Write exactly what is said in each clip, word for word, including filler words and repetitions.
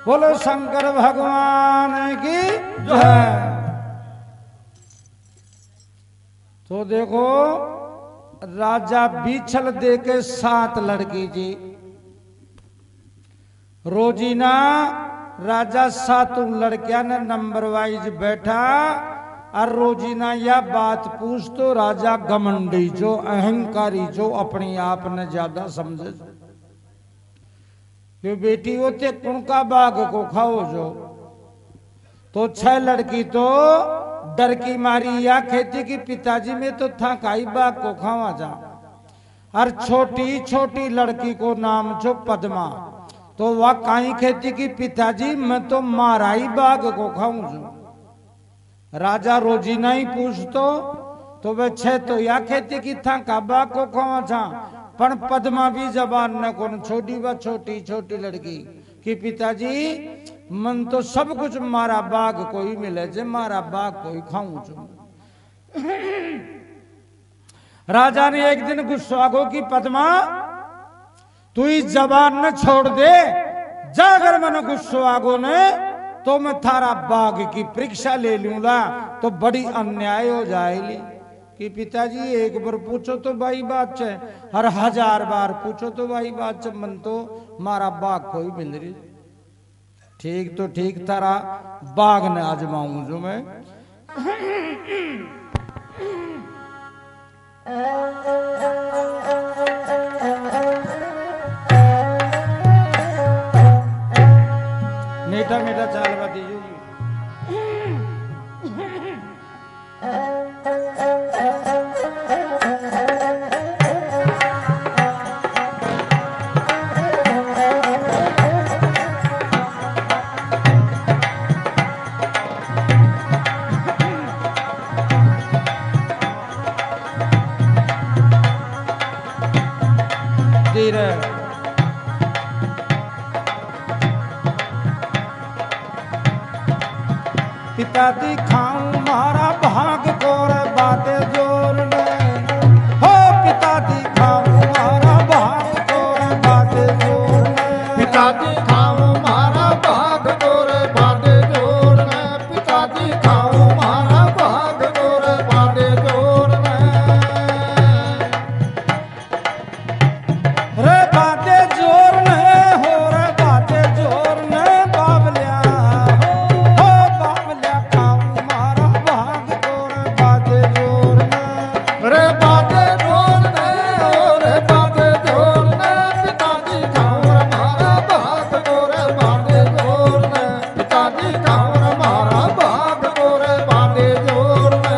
बोलो शंकर भगवान की जय। तो देखो राजा बीछल दे के सात लड़की जी रोजीना राजा सातों लड़कियां ने नंबर वाइज बैठा और रोजीना या बात पूछ तो राजा घमंडी जो अहंकारी जो अपने आप ने ज्यादा समझे कि बेटी होते कुणका बाग को खाओ जो। तो छह लड़की तो डर की मारी या खेती की पिताजी में तो था काई बाग को खावा जा। और छोटी छोटी लड़की को नाम जो पद्मा तो वह काई खेती की पिताजी मैं तो माराई बाग को खाऊं जो। राजा रोजीना ही पूछतो तो वह छह तो या खेती की था का बाग को खावा जा। पर पद्मा भी जबान न कौन छोटी व छोटी छोटी लड़की कि पिताजी मन तो सब कुछ मारा बाग कोई मिले जे मारा बाग कोई खाऊं जो। राजा ने एक दिन गुस्सा को कि पद्मा तू इस जबान न छोड़ दे जा अगर मन गुस्सा आगो ने तो मैं थारा बाग की परीक्षा ले लूंगा तो बड़ी अन्याय हो जाएगी। कि पिताजी एक बार पूछो तो भाई बात है हर हजार बार पूछो तो भाई बात है मन तो मारा बाग कोई मिल रही। ठीक तो ठीक तारा बाग ने आजमाऊं जो मैं। मीठा मीठा चाल बाती जो पिता दिखाऊं मारा भाग गोर बाते जोर ने हो पिता दिखाऊं मारा भाग गोर बाते जोर ने पिता दिखाऊं मारा भाग गोर बाते जोर ने पिता दिखाऊं मारा भाग गोर बाते जोर ने रे बाते जोर ने हो रे बाते जोर ने बाबलिया हो बाबलिया खाऊं मारा भाग गोर बाते जोर ने रे बाते जोर ने हो रे बाते जोर ने पिता दिखाऊं मारा भाग गोर बाते जोर ने पिता दिखाऊं मारा भाग गोर बाते जोर ने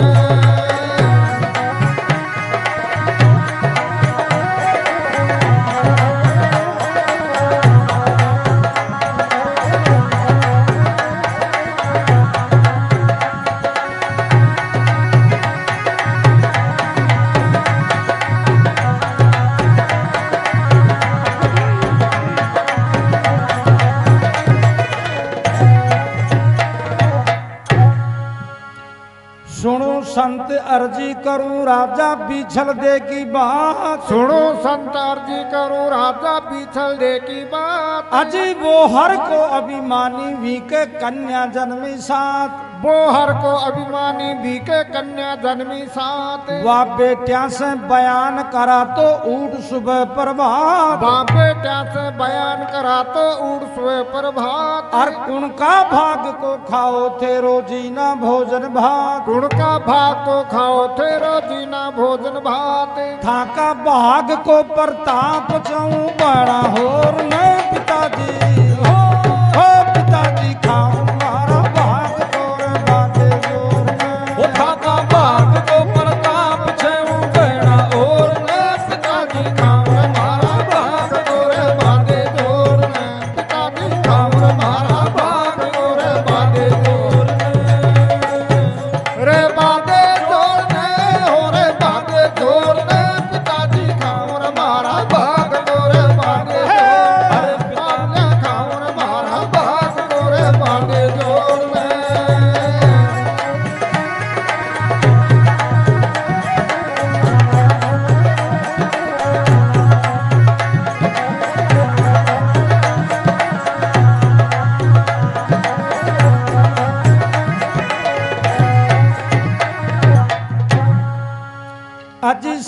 सुनो संत अर्जी करूं राजा बिछल दे की बात सुनो संत अर्जी करूं राजा बिछल दे की बात अजी वो हर को अभिमानी भी के कन्या जन्मी साथ बोहर को अभिमानी भी के कन्या जन्मी साथ वह बेटिया से बयान करा तो उठ सुबह प्रभात बाप बेटा से बयान करा तो उड़ सुबह प्रभात और उनका भाग को खाओ थे रोजीना भोजन भात गुण का भाग को खाओ थे रोजीना भोजन भात था का भाग को प्रताप जाऊं बड़ा होर ने पिताजी हो हो पिताजी खाओ मारा भाग गोर बाते जोर ने उठा का भाग को प्रताप छेऊ बेड़ा और ने पिताजी खाऊं मारा भाग गोर बाते जोर ने पिताजी खाऊं मारा भाग गोर बाते जोर ने रे बाते जोर ने हो रे बाते जोर ने पिताजी खाऊं मारा भाग गोर बाते जोर ने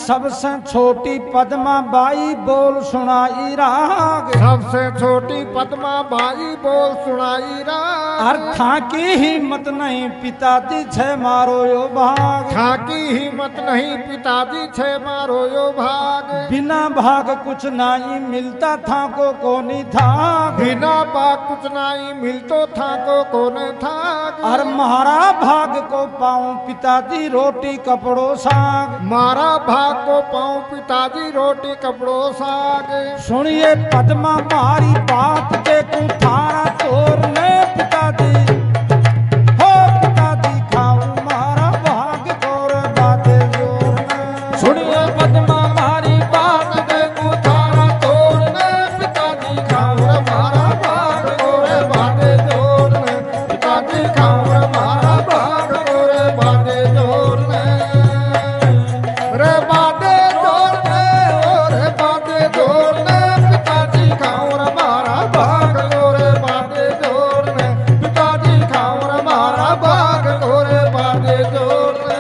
सबसे छोटी पद्मा बाई बोल सुनाई राग। सबसे छोटी पद्मा बाई बोल सुनाई राग। अर्था की हिम्मत नहीं पिताजी छे मारो यो भाग। था की हिम्मत नहीं पिताजी छे मारो यो भाग। बिना भाग कुछ नहीं मिलता था को कोनी था। बिना भाग कुछ नहीं मिलतो था को कोने था। और मारा भाग को पाऊं पिताजी रोटी कपड़ों साग। मारा भाग को पाऊं पिताजी रोटी कपड़ों साग। सुनिए पद्मा मारी बात देखूं थारा तोरने पिताजी हो पिताजी खाऊं मारा भाग कोर बाते जोरने। सुनिए पद्मा मारी बात देखूं थारा तोरने पिताजी खाऊं मारा भाग कोरे बाते जोरने। पिताजी खाऊं मारा भाग कोरे बाते जोरने। रे बाते जोरने रे बाते जोरने पिताजी खाऊं मारा भाग कोरे बाते जोरने। पिताजी खाऊं मारा भाग कोरे बाते जोरने।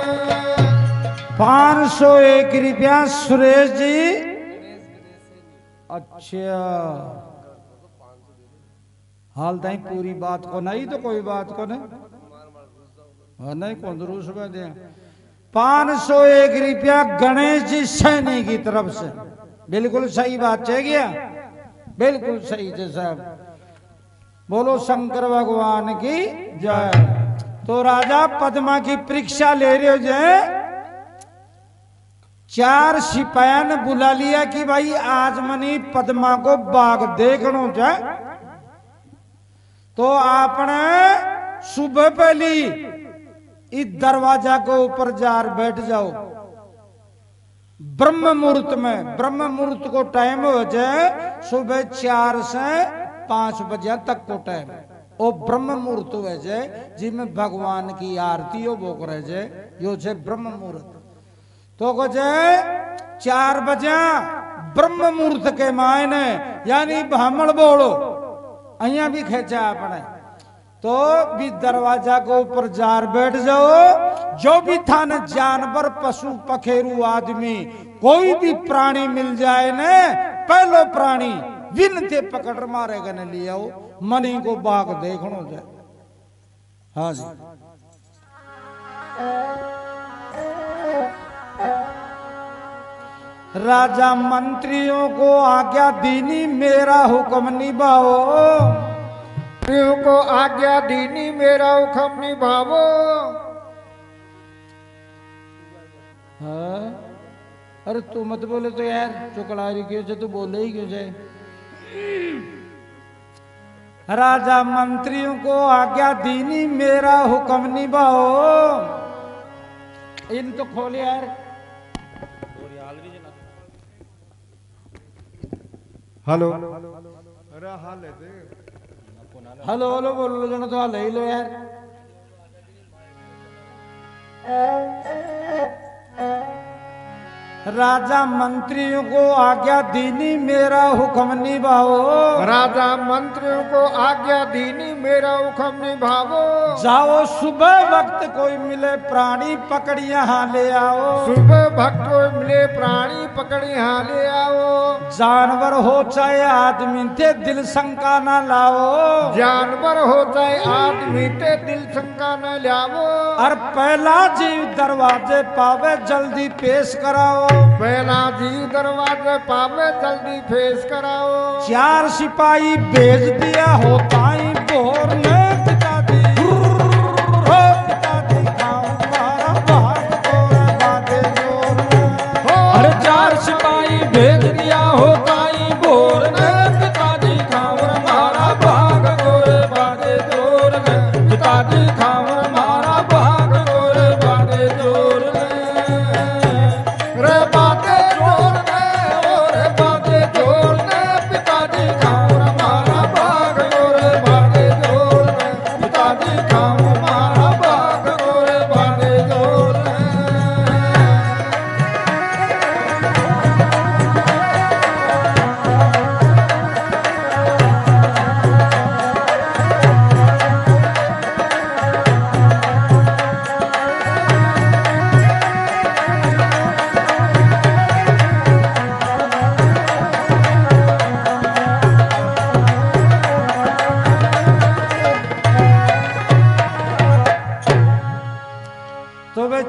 पाँच सौ एक रुपया सुरेश जी। अच्छा हाल ताई पूरी बात को नहीं तो कोई बात को नहीं हाँ नहीं कौन रूस में दे। पाँच सौ एक रुपया गणेश जी सैनी की तरफ से। बिल्कुल सही बात है क्या? बिल्कुल सही है साहब। बोलो शंकर भगवान की जय। तो राजा पद्मा की परीक्षा ले रहे हो जय। चार सिपाहिया ने बुला लिया कि भाई आज मनी पद्मा को बाग देखनो जाए। तो आपने सुबह पहली इस दरवाजा के ऊपर जार बैठ जाओ। ब्रह्म मुहूर्त में ब्रह्म मुहूर्त को टाइम हो जाए सुबह चार से पांच बजे तक को टाइम। ओ ब्रह्म मुहूर्त हो जाए जिसमें भगवान की आरती हो वो करे जाए यो छे ब्रह्म मुहूर्त। तो को जाए चार बजे ब्रह्म मुहूर्त के मायने यानी ब्राह्मण बोलो अहिया भी खेचा अपने। तो भी दरवाजा के ऊपर जार बैठ जाओ। जो भी था न जानवर पशु पखेरु आदमी कोई भी प्राणी मिल जाए न पहलो प्राणी विनते पकड़ मारेगा न लिया मनी को बाग देखनो जाए। हाँ जी राजा मंत्रियों को आज्ञा दीनी मेरा हुक्म निभाओ। मंत्रियों को आज्ञा दीनी मेरा हुक्म निभाओ। हाँ अरे तू मत बोले तो यार चुकला रही क्यों तू बोले ही क्यों जाए। राजा मंत्रियों को आज्ञा दीनी मेरा हुक्म निभाओ। इन तो खोले यार। हेलो हेलो हेलो बोलो जन तो हाल ही लो यार। राजा मंत्रियों को आज्ञा दीनी मेरा हुक्म निभाओ। राजा मंत्रियों को आज्ञा दीनी मेरा हुक्म निभाओ। जाओ सुबह वक्त कोई मिले प्राणी पकड़ यहाँ ले आओ। सुबह वक्त कोई मिले प्राणी पकड़ यहाँ ले आओ। जानवर हो चाहे आदमी ते दिल शंका न लाओ। जानवर हो चाहे आदमी ते दिल शंका न लाओ। और पहला जीव दरवाजे पावे जल्दी पेश कराओ। पहला जीव दरवाजे पावे जल्दी पेश कराओ। चार सिपाही भेज दिया होता ही बोर ने पिताजी हो पिताजी खाऊं मारा भाग तोरे बाते जोर में। अरे चार सिपाही भेज दिया होता ही बोर ने पिताजी खाऊं मारा भाग तोरे बाते जोर में। पिताजी खाऊं मारा भाग तोरे बाते जोर में। रे बाते जोर में रे बाते जोर में पिताजी खाऊं मारा भाग तोरे बाते जोर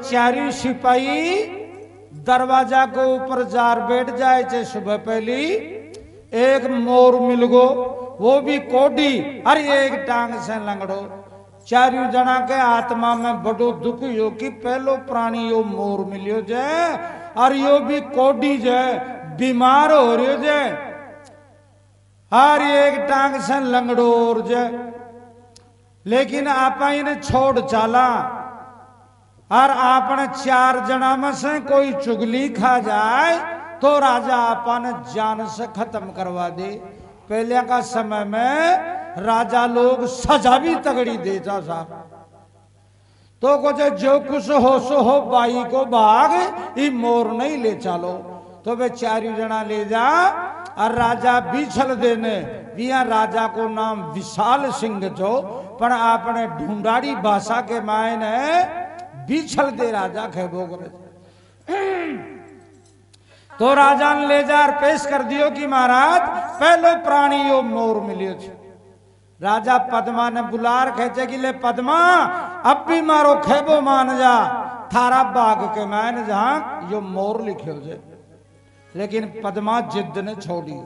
चारों सिपाही दरवाजा को ऊपर जार बैठ जाए चे सुबह पहली एक मोर मिल गो वो भी कोडी अरे एक टांग से लंगड़ो चारों जना के आत्मा में बड़ो दुख हो कि पहलो प्राणी यो मोर मिलियो जे और यो भी कोडी जे बीमार हो रही जे हर एक टांग से लंगड़ो और जे लेकिन आप इन्हें छोड़ चाला और आपने चार जना में से कोई चुगली खा जाए तो राजा आपने जान से खत्म करवा दे। पहले का समय में राजा लोग सजा भी तगड़ी देता साहब तो कुछ जो कुछ हो सो हो बाई को भाग ये मोर नहीं ले चलो तो वे चारों जना ले जा और राजा बिछल देने विया राजा को नाम विशाल सिंह जो पर आपने ढूंढाड़ी भाषा के मायने बिछल दे राजा खेबो तो राजा ने ले जा पेश कर दियो कि महाराज पहलो प्राणी यो मोर मिलियो छे। राजा पद्मा ने बुलार खेचे कि ले पद्मा अब भी मारो खेबो मान जा थारा बाग के मैंने जहां यो मोर लिखे हो जाए लेकिन पद्मा जिद ने छोड़ी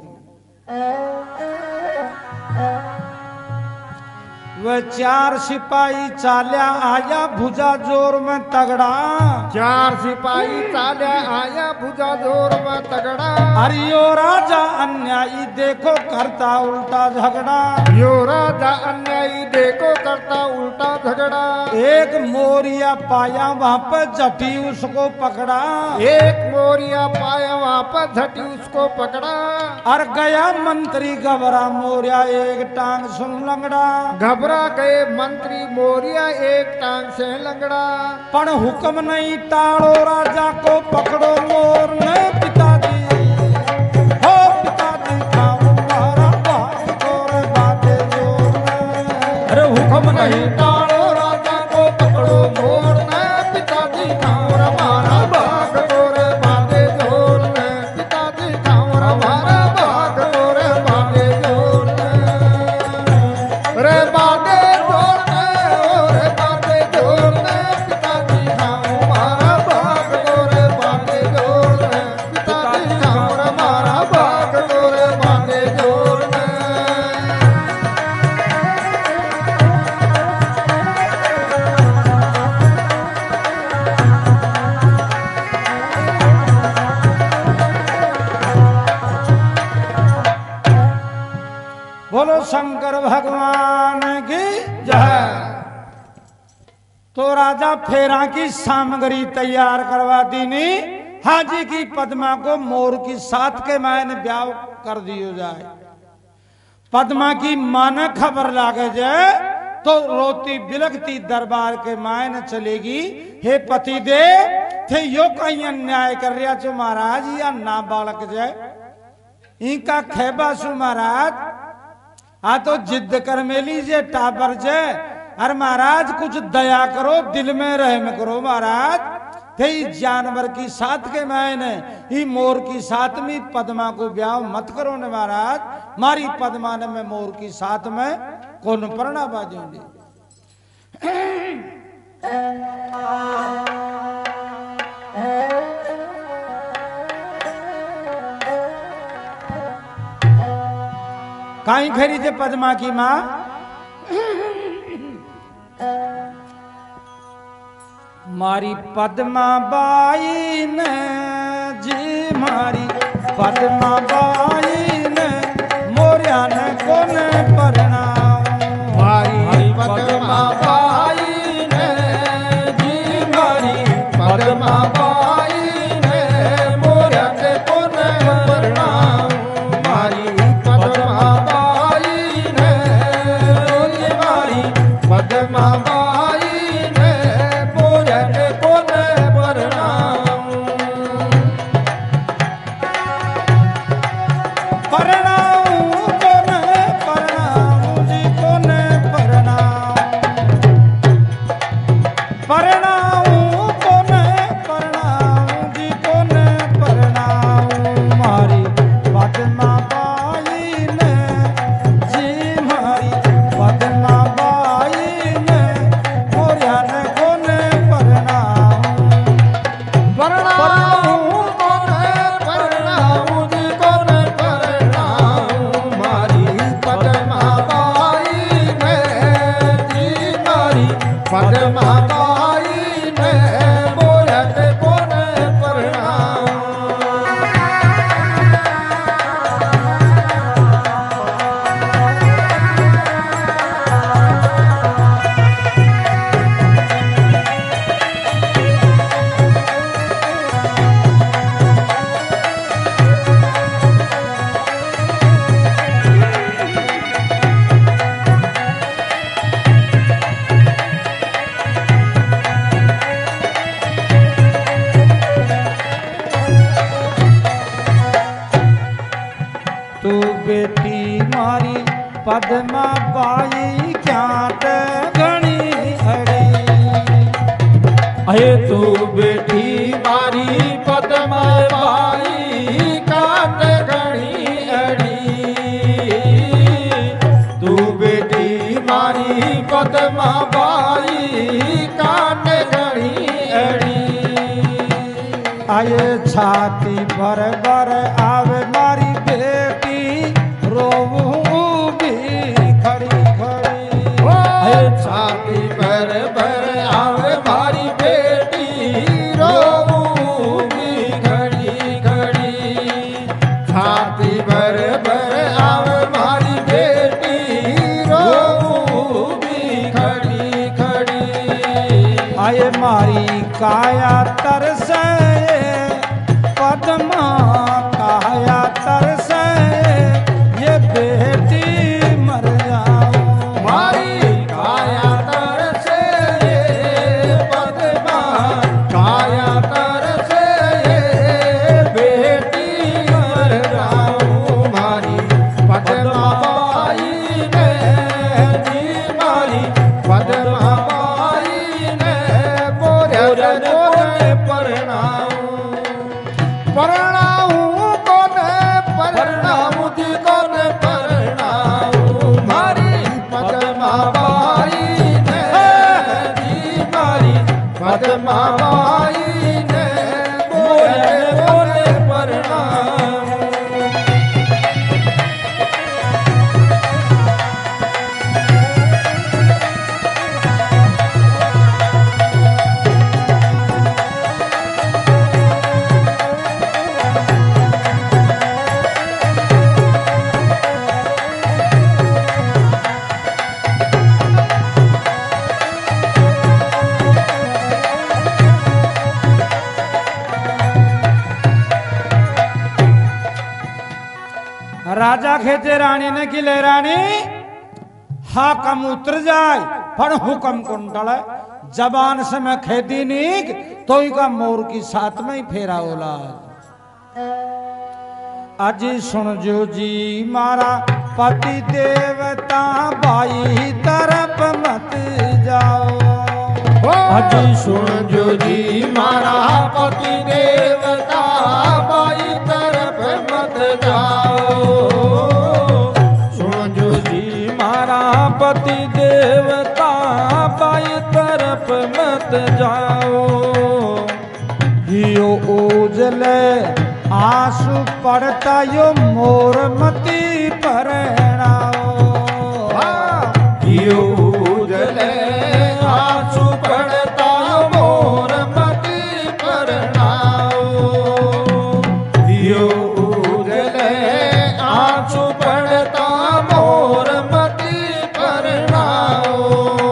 वह चार सिपाही चाल्या आया भुजा जोर में तगड़ा चार सिपाही चाल्या आया भुजा जोर में तगड़ा अरे यो राजा अन्यायी देखो करता उल्टा झगड़ा यो राजा अन्यायी देखो करता उल्टा झगड़ा एक मोरिया पाया वहां पर झटी उसको पकड़ा एक मोरिया पाया वहां पर झटी उसको पकड़ा और गया मंत्री घबरा मोरिया एक टांग सुन लंगड़ा घबरा गए मंत्री मोरिया एक टांग से लंगड़ा पर हुक्म नहीं टाड़ो राजा को पकड़ो मोर ने पिताजी हो पिताजी खाओ मारा बात तोरे बाते जोर अरे हुक्म नहीं टाड़ो राजा को पकड़ो मोर ने पिताजी खाओ मारा बाग तोरे बाते जोर ने पिताजी खाओ मारा बाग तोरे बाते जोर रे बाते बोलो शंकर भगवान की जय। तो राजा फेरा की सामग्री तैयार करवा दी नी हाजी की पद्मा को मोर की साथ के मायने ब्याह कर दियो जाए। पद्मा की माने खबर लागे जाए तो रोती बिलखती दरबार के मायने चलेगी हे पति दे थे यो कहीं अन्याय कर रहा जो महाराज या ना बालक जाए इनका खेबा सु महाराज आ तो जिद कर मेली जे टाबर जे अरे महाराज कुछ दया करो दिल में रहम करो महाराज थे जानवर की साथ के मैंने ही मोर की साथ में पद्मा को ब्याह मत करो ने महाराज मारी पद्मा ने में मोर की साथ में कौन परना बाजूंगी काई खरी थे पद्मा की माँ मारी पद्मा बाई ने जी मारी पद्मा बाई ने मोरिया ने कोने परनाम मारी पद्मा बाई ने जी मारी पद्मा बाई ने मोरिया ने कोने परनाम मारी पद्मा बाई ने जी मारी पद्मा बाई ने मोरिया ने कोने परनाम परनाम कोने पद्मा बाई क्याट घणी अड़ी। अहे तू बेटी मारी पद्मा बाई काट घणी अड़ी। तू बेटी मारी पद्मा बाई काट घणी अड़ी। आये छाती भर भर आवे मारी बेटी रोवू भी खड़ी खड़ी। आये छाती भर भर आवे मारी बेटी रोवू भी खड़ी खड़ी। छाती भर भर आवे मारी बेटी रोवू भी खड़ी खड़ी। आये मारी काया तरसे पद्मा काया तरसे ये बेटी मर जाओ। मारी काया तरसे ये पद्मा काया तरसे ये बेटी मर जाओ। मारी पद्मा बाई ने जी मारी पद्मा बाई ने बोरे बोरे प्रणाम प्रणाम कोने प्रणाम जी कोने प्रणाम। मारी पद्मा बाई ने जी मारी पद्मा बाई ने बोले बोले प्रणाम। राजा खेते रानी ने किले रानी हाकम उतर जाए पर हुक्म कौन टले। जबान से मैं खेती नीक तो ही का मोर की साथ में ही फेरा ओला। अजी सुन जो जी मारा पति देवता बाई तरफ मत जाओ। अजी सुन जो जी मारा पति देवता बाई तरफ मत जाओ। सुन जो जी मारा पति देवता बाई तरफ मत जाओ। यो उजले आंसू पड़ता यो मोर मती परणाओ। यो उजले आंसू पड़ता मोर मती परणाओ। यो उजले आंसू पड़ता मोर मती परणाओ।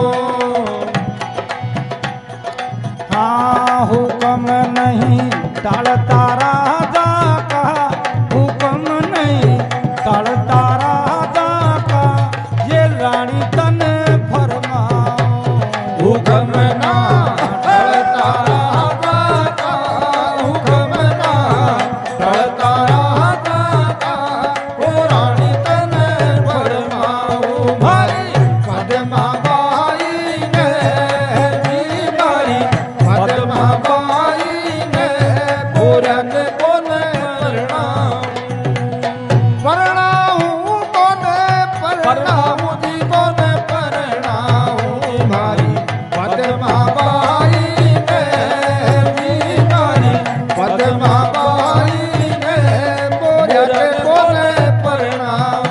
हाँ हुक्म नहीं टालता राजा का, हुक्म नहीं टालता राजा का, ये रानी तन फरमाओ। हुक्म ना टलता राजा का, हुक्म ना टलता राजा का, ओ रानी तन फरमाओ। भाई पद्मा बाई ने जी मारी पद्मा बाई ने पूरन कोन प्रणाम प्रणाम कोन प्रणाम जी कोन प्रणाम। मारी पद्मा बाई ने जी मारी पद्मा बाई ने पूरन कोन प्रणाम।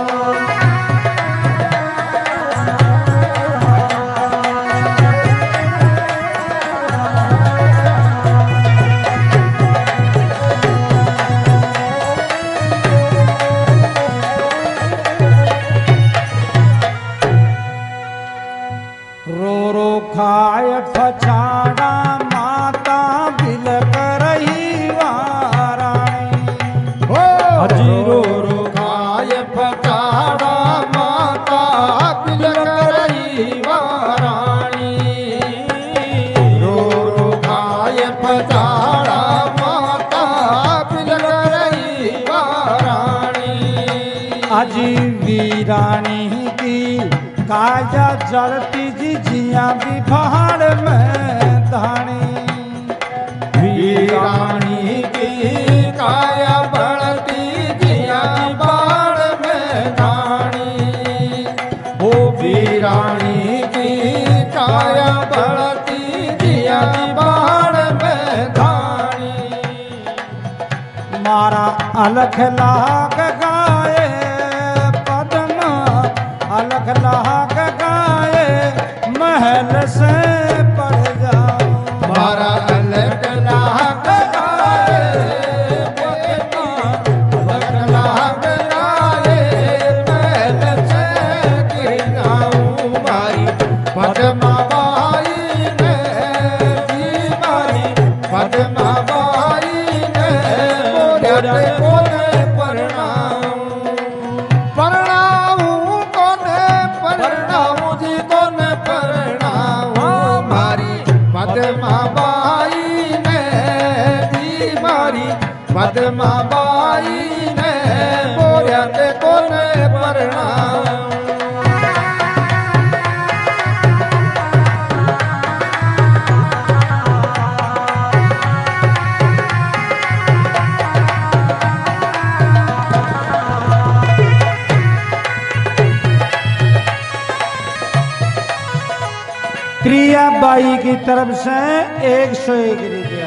रो रो खाय फछाड़ा माता बिलक रही वारानी। अजी रो रो खाय फछाड़ा माता बिलक रही वारानी। रो रो खाय फछाड़ा माता बिलक रही वारानी। अजी वीरा वीरानी की काया जलती जी जिया भी पहाड़ में धानी। वीरानी की काया बढ़ती जिया पहाड़ में धानी। ओ वीरानी की काया बढ़ती जिया पहाड़ में धानी। मारा अलख लाग गाए पद्मा अलख लाग गाए महल से पड़ जाओ। मारा अलख लाग गाए पद्मा अलख लाग गाए महल से गिर जाऊं। मारी पद्मा बाई ने जी मारी पद्मा बाई ने बोले कोने परनाऊं। परनाऊं कोने परनाऊं जी कोने परनाऊं। मारी पद्मा बाई ने जी मारी पद्मा बाई ने बोले कोने परनाऊं। क्रिया बाई की तरफ से एक सौ एक रुपया।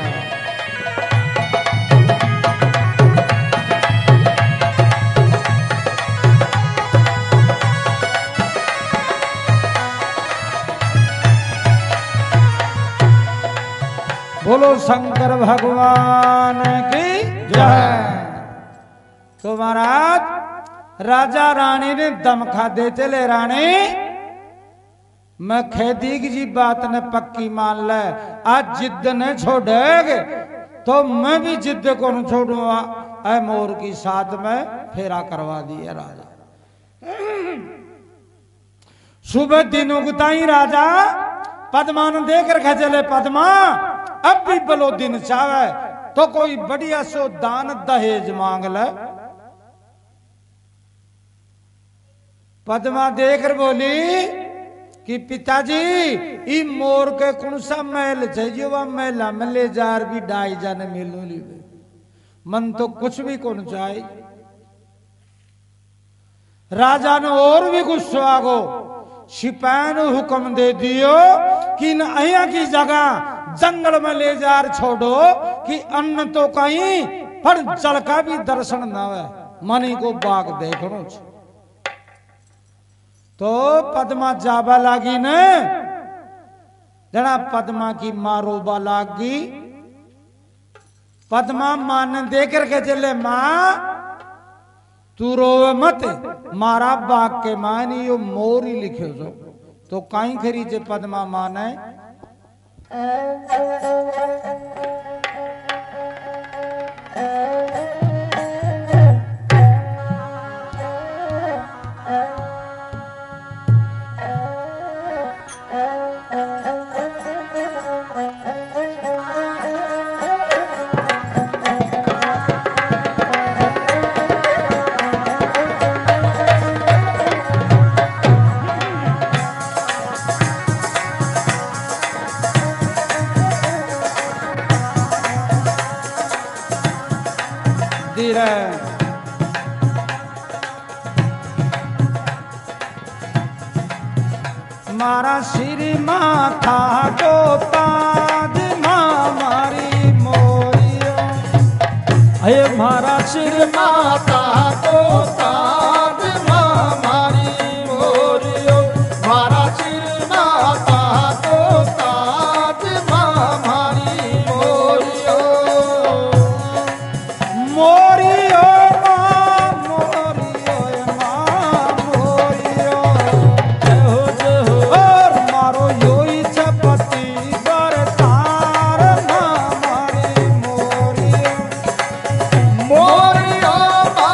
बोलो शंकर भगवान की जय। तो महाराज राजा रानी ने दम खा दे चले रानी मैं खेती की जी बात ने पक्की मान ले। आज जिद ने छोड़ेगे तो मैं भी जिद को न छोड़ूंगा। ऐ मोर की साथ में फेरा करवा दिया राजा। सुबह दिन उगताई राजा पद्मा ने देख रखा चले पद्मा अब भी बलो दिन चावे तो कोई बढ़िया सो दान दहेज मांग ले। पद्मा देख कर बोली कि पिताजी ई मोर के कौन सा महल चाहिए वह महला में ले जार भी डाई जाने मिलू ली मन तो कुछ भी कौन चाहिए। राजा ने और भी गुस्सा गो सिपाही ने हुक्म दे दियो कि न अया की जगह जंगल में ले जार छोड़ो कि अन्न तो कहीं पर जल का भी दर्शन न हो मनी को बाग देखो। तो पद्मा जाबा लागी ने जना पद्मा की मारोबा लागी। पद्मा मां ने देकर के चले मां तू रोवे मत मारा बाग के मां ने यो मोर ही लिखे जो तो कहीं खरीजे पद्मा मां ने मारा श्री माथा को पाद मारी मोरियो। हे मारा श्री माता को पाद मारी मोरियो। मारा श्री माता को पाद मारी मोरियो। मोरियो मां मोरियो मां मोरियो जय हो जय हो। और मारो योई चपति बरतार मारी मोरियो। मोरियो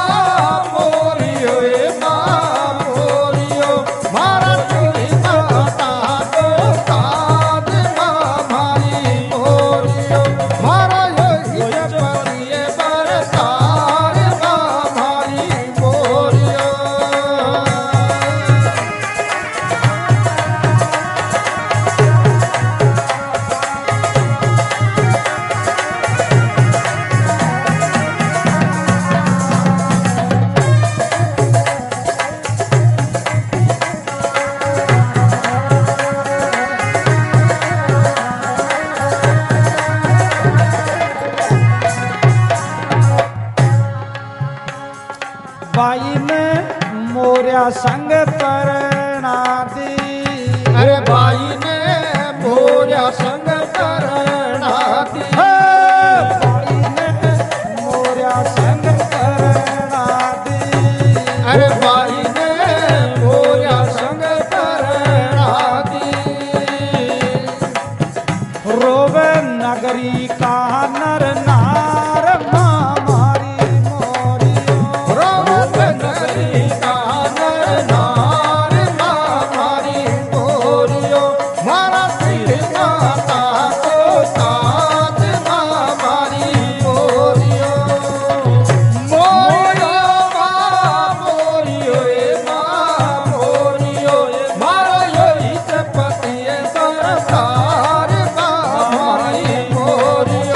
संग करना दी। अरे भाई ने मोरिया संग करना दी। भाई ने मोरिया संग करना दी। अरे भाई ने मोरिया संग करना दी। रोवे नगरी का नर नार मारी मोरियो। रोवे नगरी का नर नार मारी मोरियो। मारा सिर माता को ताज मारी मोरियो। मोरियो माँ मोरियो ए माँ मोरियो। मारो यो इस पतिए सरकार मारी मोरियो।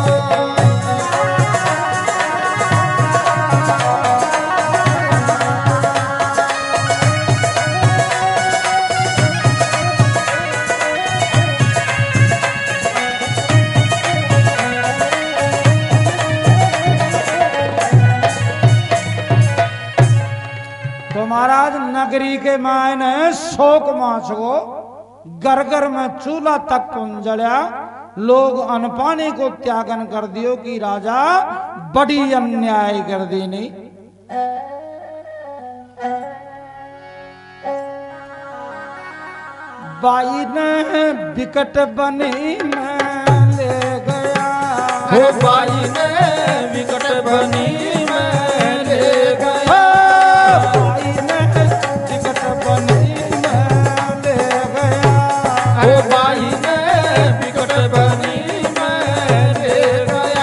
तो महाराज नगरी के मायने शोक माच को घर घर में चूल्हा तक पहुंचया। लोग अनपानी को त्यागन कर दियो कि राजा बड़ी अन्याय कर दी नहीं। बाई ने विकट बनी में ले गया। हो बाई ने विकट बनी में ले गया। बाई ने विकट बनी में ले गया। हो बाई ने विकट बनी में ले गया।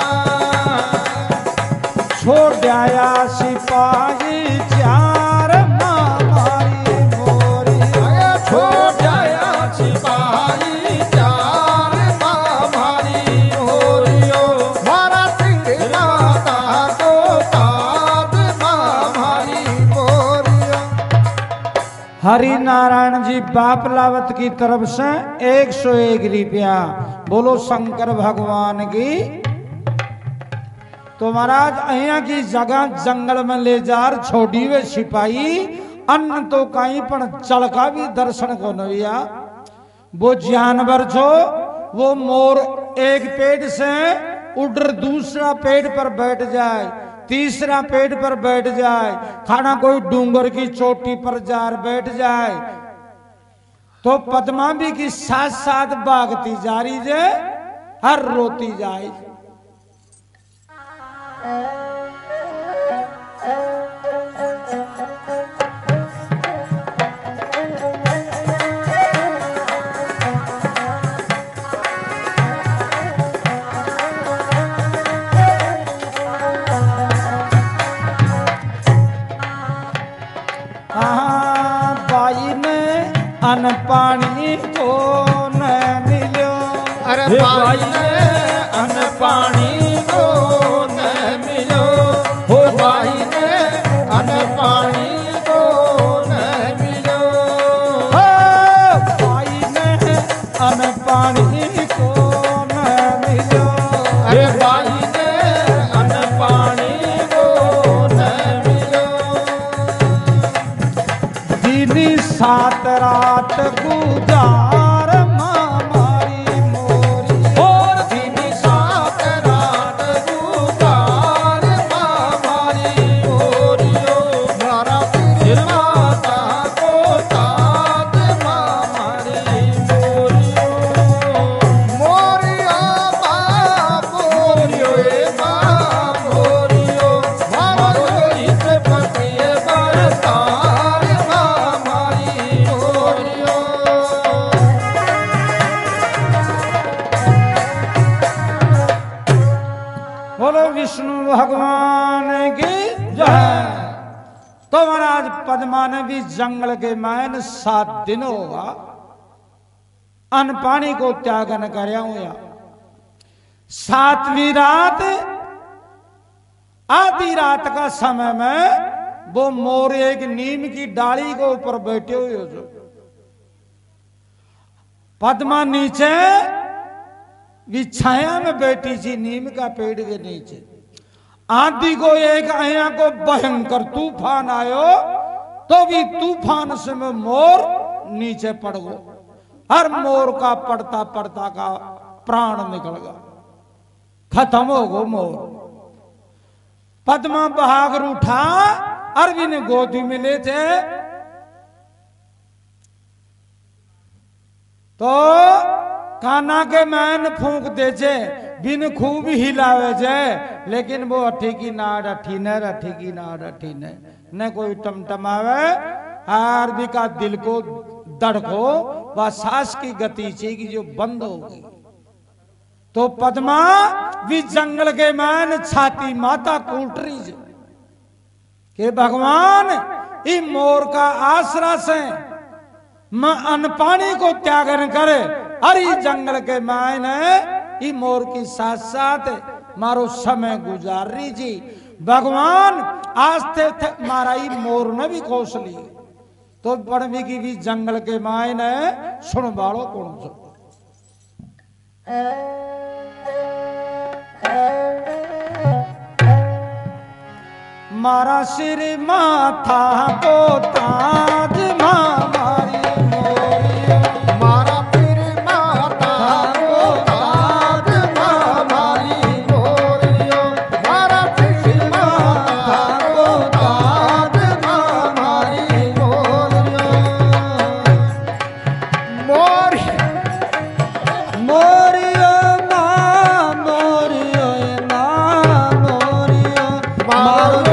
छोड़ दिया सिपाही चार मारी मोरिया। छोड़ जाया सिपाही चार मारी मोरियो। मारा सिंह माता को ताज मारी मोरियो। हरि नारायण जी बापलावत की तरफ से एक सौ एक रुपया बोलो शंकर भगवान की। तो महाराज अहिया की जगह जंगल में ले जार छोड़ी हुए सिपाही अन्न तो कहीं पर चलका भी दर्शन को नैया। वो जानवर छो वो मोर एक पेड़ से उड़ दूसरा पेड़ पर बैठ जाए, तीसरा पेड़ पर बैठ जाए, खाना कोई डूंगर की चोटी पर जार बैठ जाए। तो पद्मा भी की साथ साथ भागती जा रही जे हर रोती जाए। बाई ने अन पानी को न मिलो। अरे बाई ने अन पानी को न मिलो। हो बाई ने अन पानी को न मिलो। बाई ने अन पानी को न मिलो। अरे बाई ने अन पानी को न मिलो। दिन सात रात गुजार मारी मोरी। और दिन सात रात गुजार मारी मोरियो। मारा सिर माता को ताज मारी मोरियो। मोरिया माँ मोरियो ए माँ मोरियो। मारो इस पतिए बरसार मारी मोरियो। बोलो विष्णु भगवान की जय। तो महाराज पद्मा ने भी जंगल के मैन सात दिन होगा अन्न पानी को त्यागन करया हुआ। सातवीं रात आधी रात का समय में वो मोर एक नीम की डाली के ऊपर बैठे हुए हो। जो पद्मा नीचे छाया में बैठी थी नीम का पेड़ के नीचे। आंधी को एक अया को भयंकर तूफान आयो तो भी तूफान से में मोर नीचे पड़ गो, हर मोर का पड़ता पड़ता का प्राण निकल गया, खत्म हो गो मोर। पद्मा बहागर उठा, अरबी ने गोदी में ले थे तो काना के मैन फूंक दे छे, बिन खूब हिलावे छे, लेकिन वो अठी की नाड़ अठी न अठी की नाड़ अठी न न कोई टमटमावे, अरबी का दिल को धड़को व सांस की गति छे कि जो बंद हो गई। तो पद्मा भी जंगल के मैन छाती माता कूटरी के भगवान ई मोर का आसरा से मैं अन्न पानी को त्यागन करे, अरे जंगल के मैन ई मोर की साथ साथ मारो समय गुजार रही जी। भगवान आज थे, थे मारा ई मोर ने भी कौशली तो बड़वी की भी जंगल के मायन सुन बालो कौन सो मारा सिर माथा को ताज मारी मोरियो, मारा सिर माथा को ताज मारी मोरियो, मारा सिर माथा को ताज मारी मोरियो। मोर मोरियो ना मोरियो ना मोरियो मारो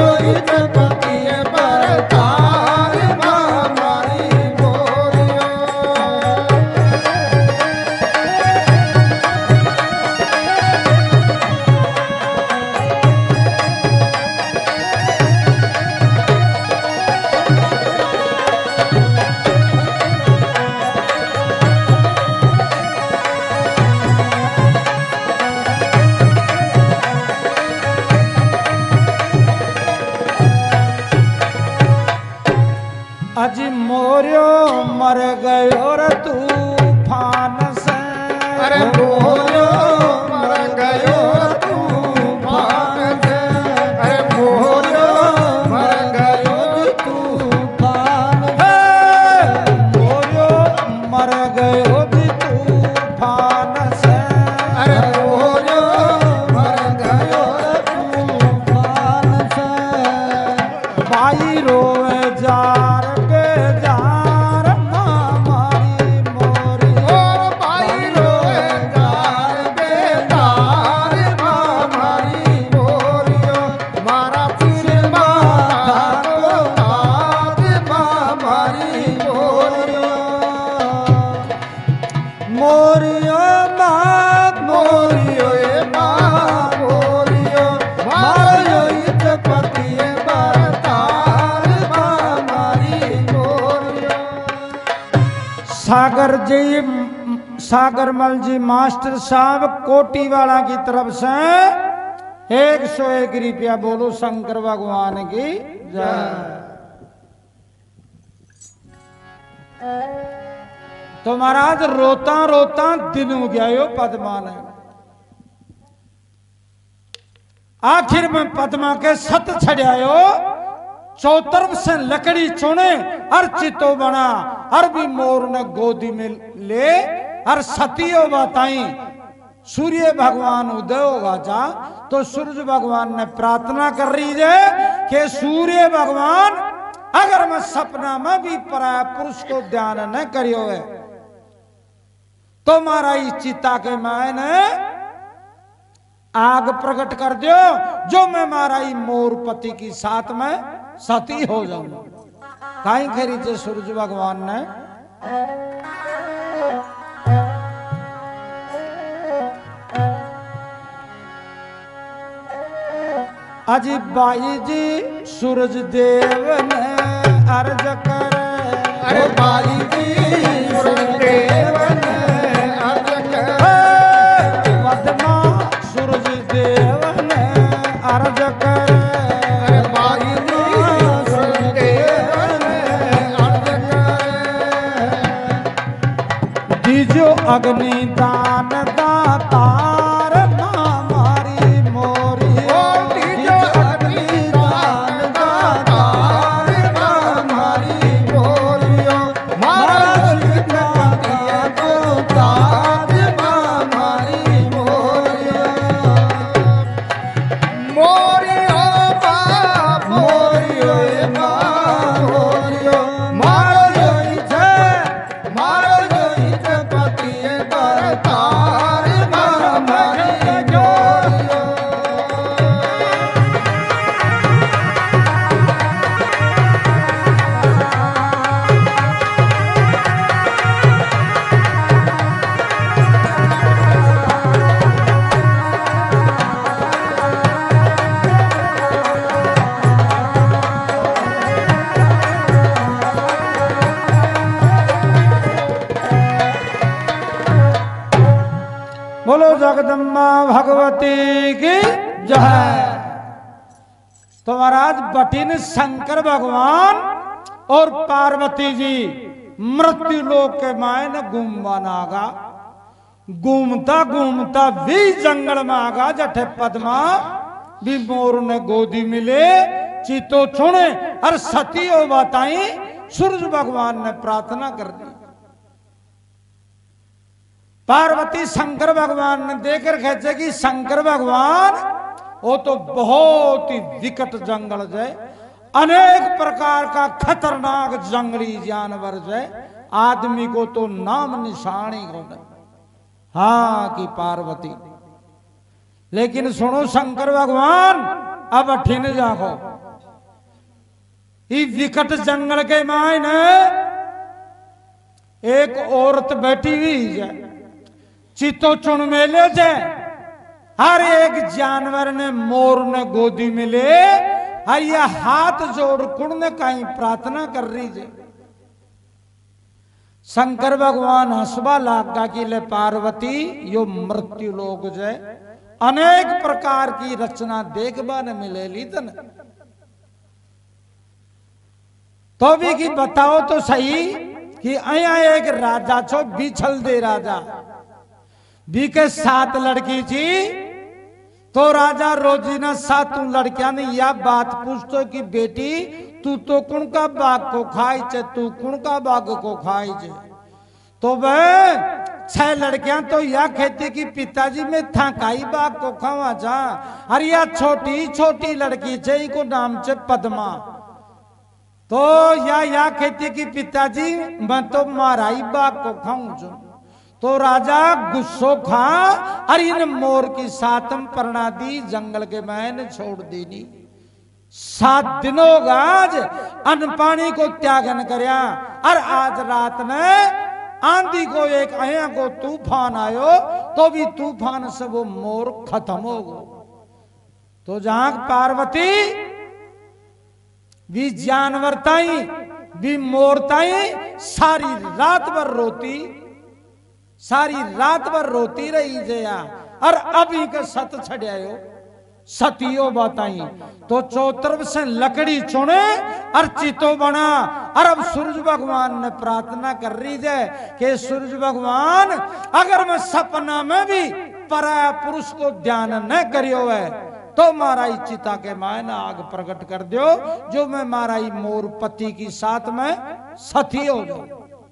अज मोरियो मर गयो रे तूफान से, अरे मोरियो मर गयो तूफान से, अरे मोरियो मर गयो तूफान से, मोरियो मर गयो तूफान से, अरे मोरियो मर गयो तूफान से। बाई रोए जार सागर जी सागरमल जी मास्टर साहब कोटीवाला की तरफ से एक सौ एक रुपया बोलो शंकर भगवान की जय। तो महाराज रोता रोता दिन हो गया यो पद्मा ने, आखिर में पद्मा के सत छड़ायो, चौतरफ से लकड़ी चुने अर्चितो बना, अरबी मोर ने गोदी में ले और सतियो बताई सूर्य भगवान उदय होगा जा। तो सूर्य भगवान ने प्रार्थना कर रही है कि सूर्य भगवान अगर मैं सपना में भी पराया पुरुष को ध्यान न करियो है तो मारा इस चिता के मायने आग प्रकट कर दो, जो मैं मारा ई मोर पति की साथ में सती हो जाऊं। काई खरी थे सूरज भगवान ने अजी बाई जी सूरज देव ने अर्ज कर, अरे बाई जी सूरज देव ने अर्ज कर, पद्मा सूरज देव ने अर्ज कर, अरे बाई जी सूरज देव ने अर्ज कर, दीजो अग्नि दान दातार मारी मोरी, ओ दीजो अग्नि दान दातार मारी जगदम्बा भगवती की जय। तो महाराज बटिन शंकर भगवान और पार्वती जी मृत्यु लोक के मायने घूमवा नागा, घूमता घूमता भी जंगल में आगा जठे पद्मा भी मोर ने गोदी मिले चीतो चुने और सती हो बताई। सूरज भगवान ने प्रार्थना कर दी। पार्वती शंकर भगवान ने देखकर कहते कि शंकर भगवान वो तो बहुत ही विकट जंगल है, अनेक प्रकार का खतरनाक जंगली जानवर है, आदमी को तो नाम निशान ही होना। हाँ कि पार्वती, लेकिन सुनो शंकर भगवान अब अठिन जाओ, ये विकट जंगल के मायने एक औरत बैठी हुई है, चितो चुन मेले से हर एक जानवर ने मोर ने गोदी में ले हर यह हाथ जोड़ कुण ने कहीं प्रार्थना कर रही है। शंकर भगवान हंसबा लागा कि ले पार्वती यो मृत्यु लोक है, अनेक प्रकार की रचना देखबा ने मिलेली तन, तो भी कि बताओ तो सही कि अया एक राजा छो बिछल दे राजा बी के सात लड़की थी, तो राजा रोजीना सातों लड़कियां ने यह बात पूछतो कि बेटी तू तो कुण का बाग को खाई चे, तू कुण का बाग को खाई चे। तो वह छह लड़कियां तो यह कहती कि पिताजी में था काई बाग को खावा जा, अरे यह छोटी छोटी लड़की छे को नाम छे पद्मा, तो या या कहती कि पिताजी मैं तो माराई बाग को खाऊं जो। तो राजा गुस्सो खा और इन मोर की सातम परना दी जंगल के मैंने छोड़ देनी। सात दिनों आज अन्न पानी को त्यागन करया और आज रात में आंधी को एक अया को तूफान आयो, तो भी तूफान से वो मोर खत्म हो गो। तो जहां पार्वती भी जानवर ताई भी मोर ताई सारी रात भर रोती, सारी रात भर रोती रही जया, और अभी के सत छड़ायो सतियो बताई। तो चौतरफ से लकड़ी चुने और चितो बना, और अब सूरज भगवान ने प्रार्थना कर रही है कि सूरज भगवान अगर मैं सपना में भी पराया पुरुष को ध्यान न करियो है तो माराई चिता के मायने आग प्रकट कर दियो, जो मैं माराई मोर पति की साथ में सती हो जाऊं।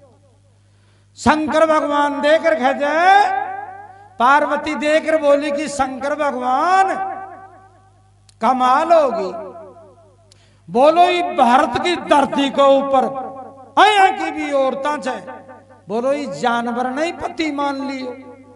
शंकर भगवान देकर कहते, पार्वती देकर बोली कि शंकर भगवान कमाल होगी, बोलो ये भारत की धरती के ऊपर अया की भी औरतां छे, बोलो ये जानवर नहीं पति मान लियो,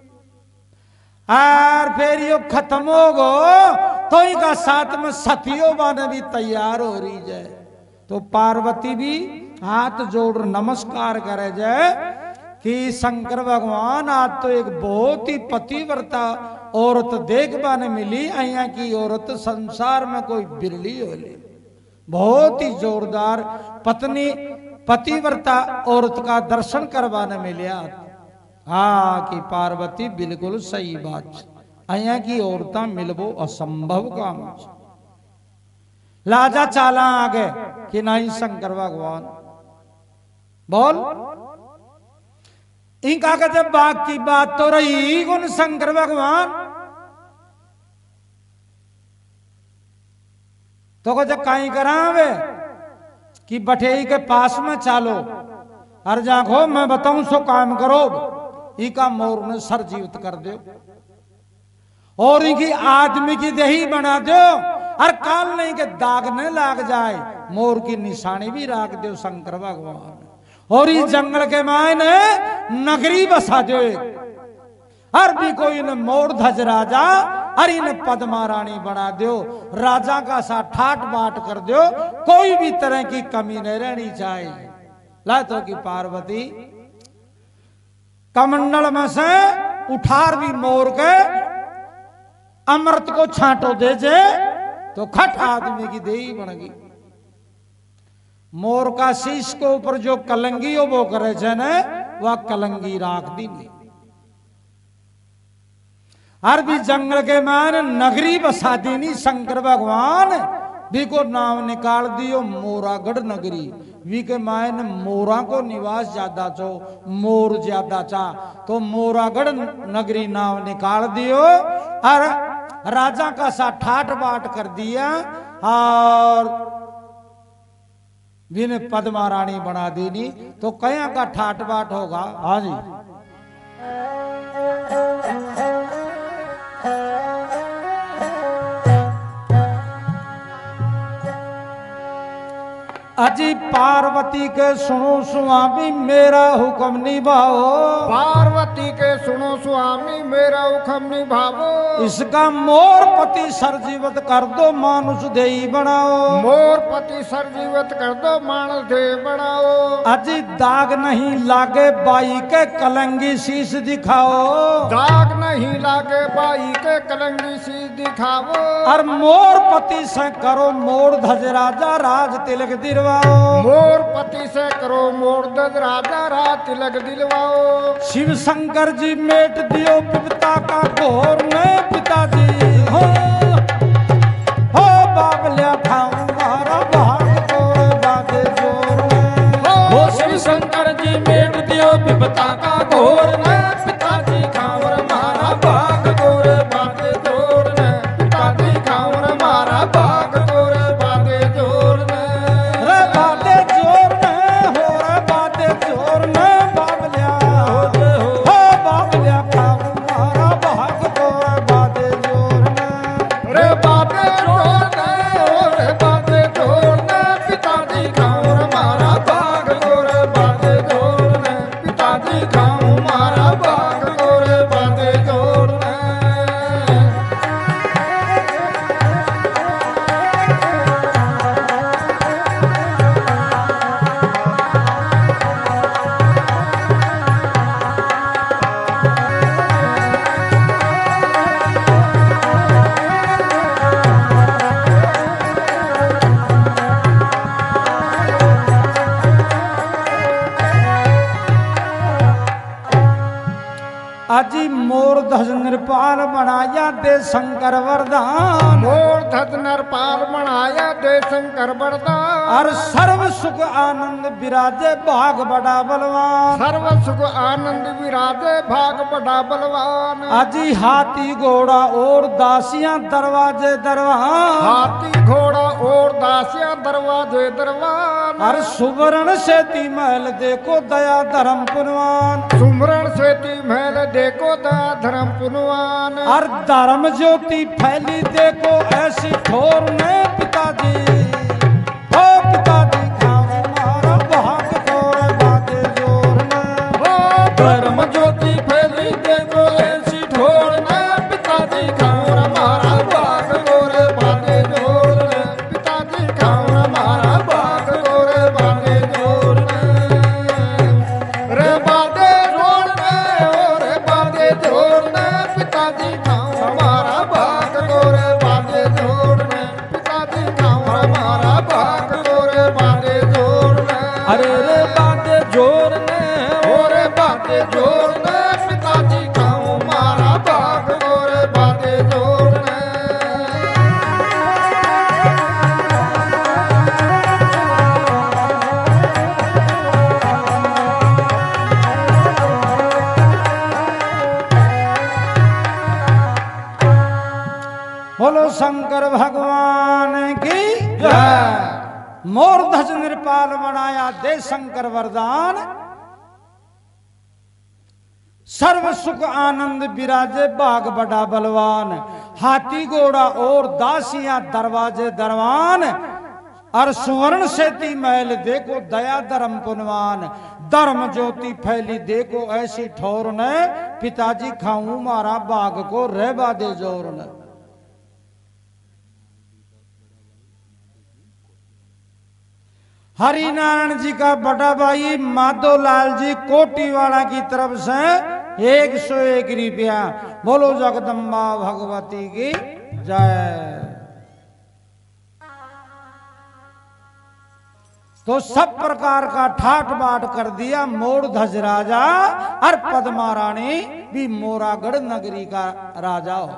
और फिर यो खत्म हो गो तो इनका साथ में सतियों बाने भी तैयार हो रही जाए। तो पार्वती भी हाथ जोड़ नमस्कार करे जाए कि शंकर भगवान आज तो एक बहुत ही पतिव्रता औरत देखबा ने मिली, अया की औरत संसार में कोई बिरली हो ले, बहुत ही जोरदार पत्नी पतिव्रता औरत का दर्शन करवाने मिलिया। हाँ कि पार्वती बिल्कुल सही बात, अया की औरता मिलबो असंभव काम। लाजा चाला आगे कि नहीं शंकर भगवान बोल, इनका कहते बाग की बात तो रही कौन शंकर भगवान, तो कहते कहीं करावे कि बठेई के पास में चालो और जाखो मैं बताऊं सो काम करो, इका मोर ने सर जीवित कर दो और इनकी आदमी की देही बना दो, और काल नहीं के दाग न लाग जाए, मोर की निशानी भी रख दो शंकर भगवान, और इस जंगल के मायने नगरी बसा दो, हर भी कोई इन्हें मोर ध्वज राजा और इन्हें पद्मा रानी बना दो, राजा का सा ठाट बाट कर दो, कोई भी तरह की कमी नहीं रहनी चाहिए। ला तो की पार्वती कमंडल में से उठार भी मोर के अमृत को छांटो दे जे, तो खट आदमी की देही बन गई। मोर का शीश के ऊपर जो कलंगी हो वो करे ने वह कलंगी राख दी। अरबी जंगल के मान नगरी बसा देनी शंकर भगवान भी को नाम निकाल दियो मोरागढ़ नगरी। वी के मायन मोरा को निवास ज्यादा चो, मोर ज्यादा चा, तो मोरागढ़ नगरी नाम निकाल दियो। और राजा का सा ठाट बाट कर दिया और बिन पद्मा रानी बना देनी। तो कया का ठाट बाट होगा। हाँ जी, अजी पार्वती के सुनो स्वामी मेरा हुक्म निभाओ। पार्वती के सुनो स्वामी मेरा हुक्म निभाओ। इसका मोर पति सरजीवत कर दो मानुष देही बनाओ। मोर पति सरजीवत कर दो मानुष देही बनाओ। अजी दाग नहीं लागे बाई के कलंगी शीश दिखाओ। दाग नहीं लागे बाई के कलंगी शीश दिखाओ। और मोर पति से करो मोर ध्वज राजा राज तिलक दिलवाओ। मोर पति से करो मोर ध्वज राजा राज तिलक दिलवाओ। शिव शंकर जी मेट दियो पिता का घोर ने पिताजी हो हो बाबल्या खाऊं मारा भाग को बादे जोर हो शिव शंकर जी मेट दियो पिता का घोर ने पिताजी खाऊं मारा भाग गोर बादे जोर ने पिताजी खाऊं मारा भाग गोर बादे जोर ने रे बादे जोर ने हो रे बादे जोर ने बाबल्या हो बाबल्या खाऊं मारा भाग को बादे जोर ने रे बादे जोर ने हो रे बादे जोर ने पिताजी खाऊं मारा भाग गोर बादे जोर ने पिताजी खाऊं मारा भाग गोर बादे जोर ने अजी मोर ध्वज निरपाल बनाया दे शंकर वरदान। मोर ध्वज नरपाल बनाया दे शंकर वरदान। और सर्व सुख आनंद विराजे भाग बड़ा बलवान। सर्व सुख आनंद विराजे भाग बड़ा बलवान। अजी हाथी घोड़ा और दासियां दरवाजे दरवान। हाथी घोड़ा और दासियां दरवाजे दरवान। और सुवर्ण सेती महल देखो दया धर्म पुनवान। सुमरण सेती महल देखो दया धर्म पुनवान। और धर्म ज्योति फैली देखो ऐसी ठोर ने पिताजी हो पिताजी खाओ मारा भाग को बादे जोर ने हो धर्म ज्योति फैली देखो ऐसी ठोर ने पिताजी खाओ मारा भाग गोर बादे जोर ने पिताजी खाओ मारा भाग गोर बादे जोर ने रे बादे जोर ने ओ रे बादे जोर ने पिताजी खाओ मारा भाग गोर बादे जोर ने पिताजी खाओ मारा भाग गोर बादे जोर ने अरे रे बादे जोर ने ओ रे बादे जोर ने पिताजी खाओ मारा भाग गोर बादे जोर ने बोलो शंकर भगवान की जय। मोर ध्वज निरपाल बनाया दे शंकर वरदान। सर्व सुख आनंद विराजे बाग बड़ा बलवान। हाथी घोड़ा और दासियां दरवाजे दरवान। और सुवर्ण सेती महल देखो दया धर्म पुनवान। धर्म ज्योति फैली देखो ऐसी ठोर ने पिताजी खाऊं मारा बाग को रहबा दे जोर ने। हरि नारायण जी का बड़ा भाई माधो लाल जी कोटीवाड़ा की तरफ से एक सौ एक रुपया। बोलो जगदम्बा भगवती की जय। तो सब प्रकार का ठाट बाट कर दिया मोर ध्वज राजा और पद्मा रानी भी मोरागढ़ नगरी का राजा हो।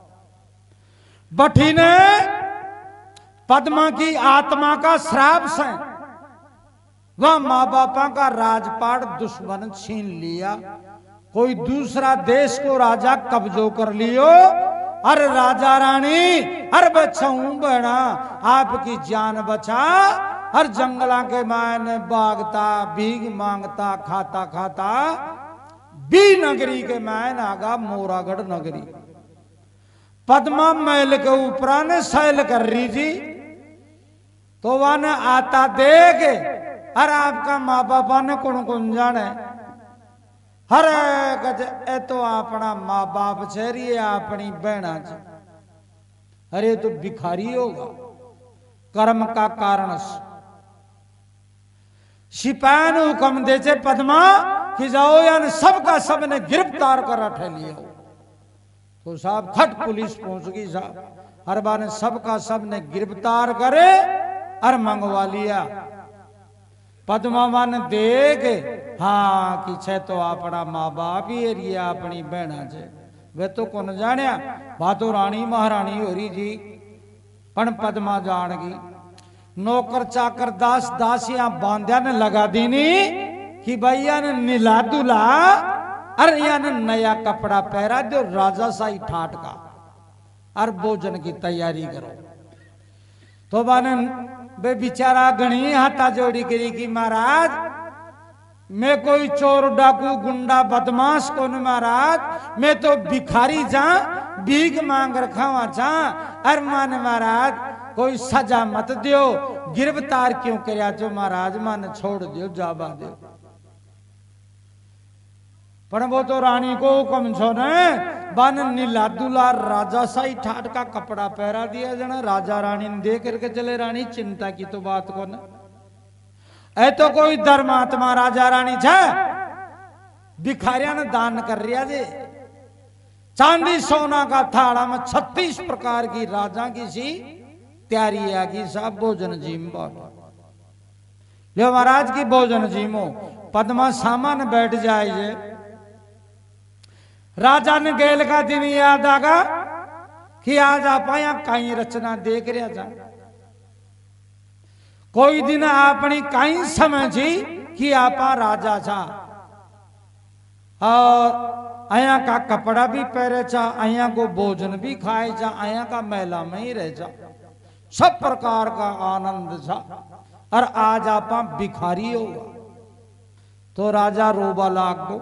बठी ने पद्मा की आत्मा का श्राप से वह माँ बापा का राजपाट दुश्मन छीन लिया, कोई दूसरा देश को राजा कब्जो कर लियो। अरे राजा रानी अरे बचाऊं बना आपकी जान बचा। हर जंगला के मायने बागता भीग मांगता खाता खाता बी नगरी के मायने आगा मोरागढ़ नगरी। पद्मा महल के ऊपर ने सैल कर रही थी तो वह ने आता देख अरे आपका माँ बापा ने कौन कौन जाने हरे गज ए तो अपना माँ बाप छेरी अपनी बहना छ। अरे तो भिखारी होगा कर्म का कारण। सिपाही ने हुक्म दे चे पद्मा कि जाओ यानी सबका सब ने गिरफ्तार कर रखे लिया। तो साहब खट पुलिस पहुंच गई साहब। हर बार ने सबका सब ने गिरफ्तार करे और मंगवा लिया। पद्मा वन देख हाँ कि छे तो अपना माँ बाप ही एरिया अपनी बहना छे वे तो कौन जानिया वह तो रानी महारानी हो रही जी। पण पद्मा जान गई नौकर चाकर दास दासियां बांध्या ने लगा दीनी कि भैया ने नीला दुला अरे या ने नया कपड़ा पहरा दो राजा साई ठाट का और भोजन की तैयारी करो। तो बाने बे बेचारा घनी हाथा जोड़ी करी कि महाराज मैं कोई चोर डाकू गुंडा बदमाश कौन महाराज मैं तो भिखारी जा भीख मांग रखा हुआ जा। अरे मान महाराज कोई सजा मत दियो गिरफ्तार क्यों करया जो महाराज मान छोड़ दियो जाबा दियो। पर वो तो रानी को हुक्म छो ने बन नीला दुला राजा साई ठाट का कपड़ा पहरा दिया जना। राजा रानी ने देख करके चले रानी चिंता की तो बात को न ऐ तो कोई धर्मात्मा राजा रानी छे भिखारिया ने दान कर रिया जे। चांदी सोना का थाड़ा में छत्तीस प्रकार की राजा की सी तैयारी आ की साहब भोजन जीम जो महाराज की भोजन जीमो। पद्मा सामान बैठ जाए जे राजा ने गेल का दिन याद आगा कि आज आप आया कई रचना देख रहा जा। कोई दिन अपनी कई समझी कि आपा राजा छा और आया का कपड़ा भी पहरे चा आया को भोजन भी खाए जा आया का मेला में ही रह जा सब प्रकार का आनंद था। और आज आपा भिखारी होगा तो राजा रोबा लाग दो।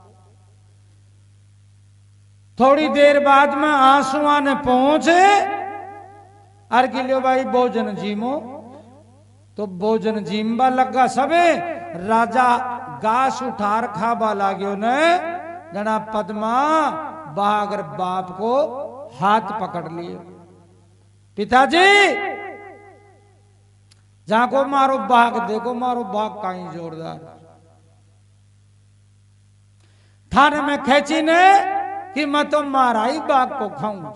थोड़ी देर बाद में आंसुआ ने पहुंचे अर गिलो भाई भोजन जीमो। तो भोजन जीमबा लगा सबे राजा घास उठार खाबा लाग्यो ने जना पद्मा बागर बाप को हाथ पकड़ लिए। पिताजी जाको मारो बाग देखो मारो बाग कहीं जोरदार थाने में खेची ने कि मैं तो मारा ही बाग को खाऊं।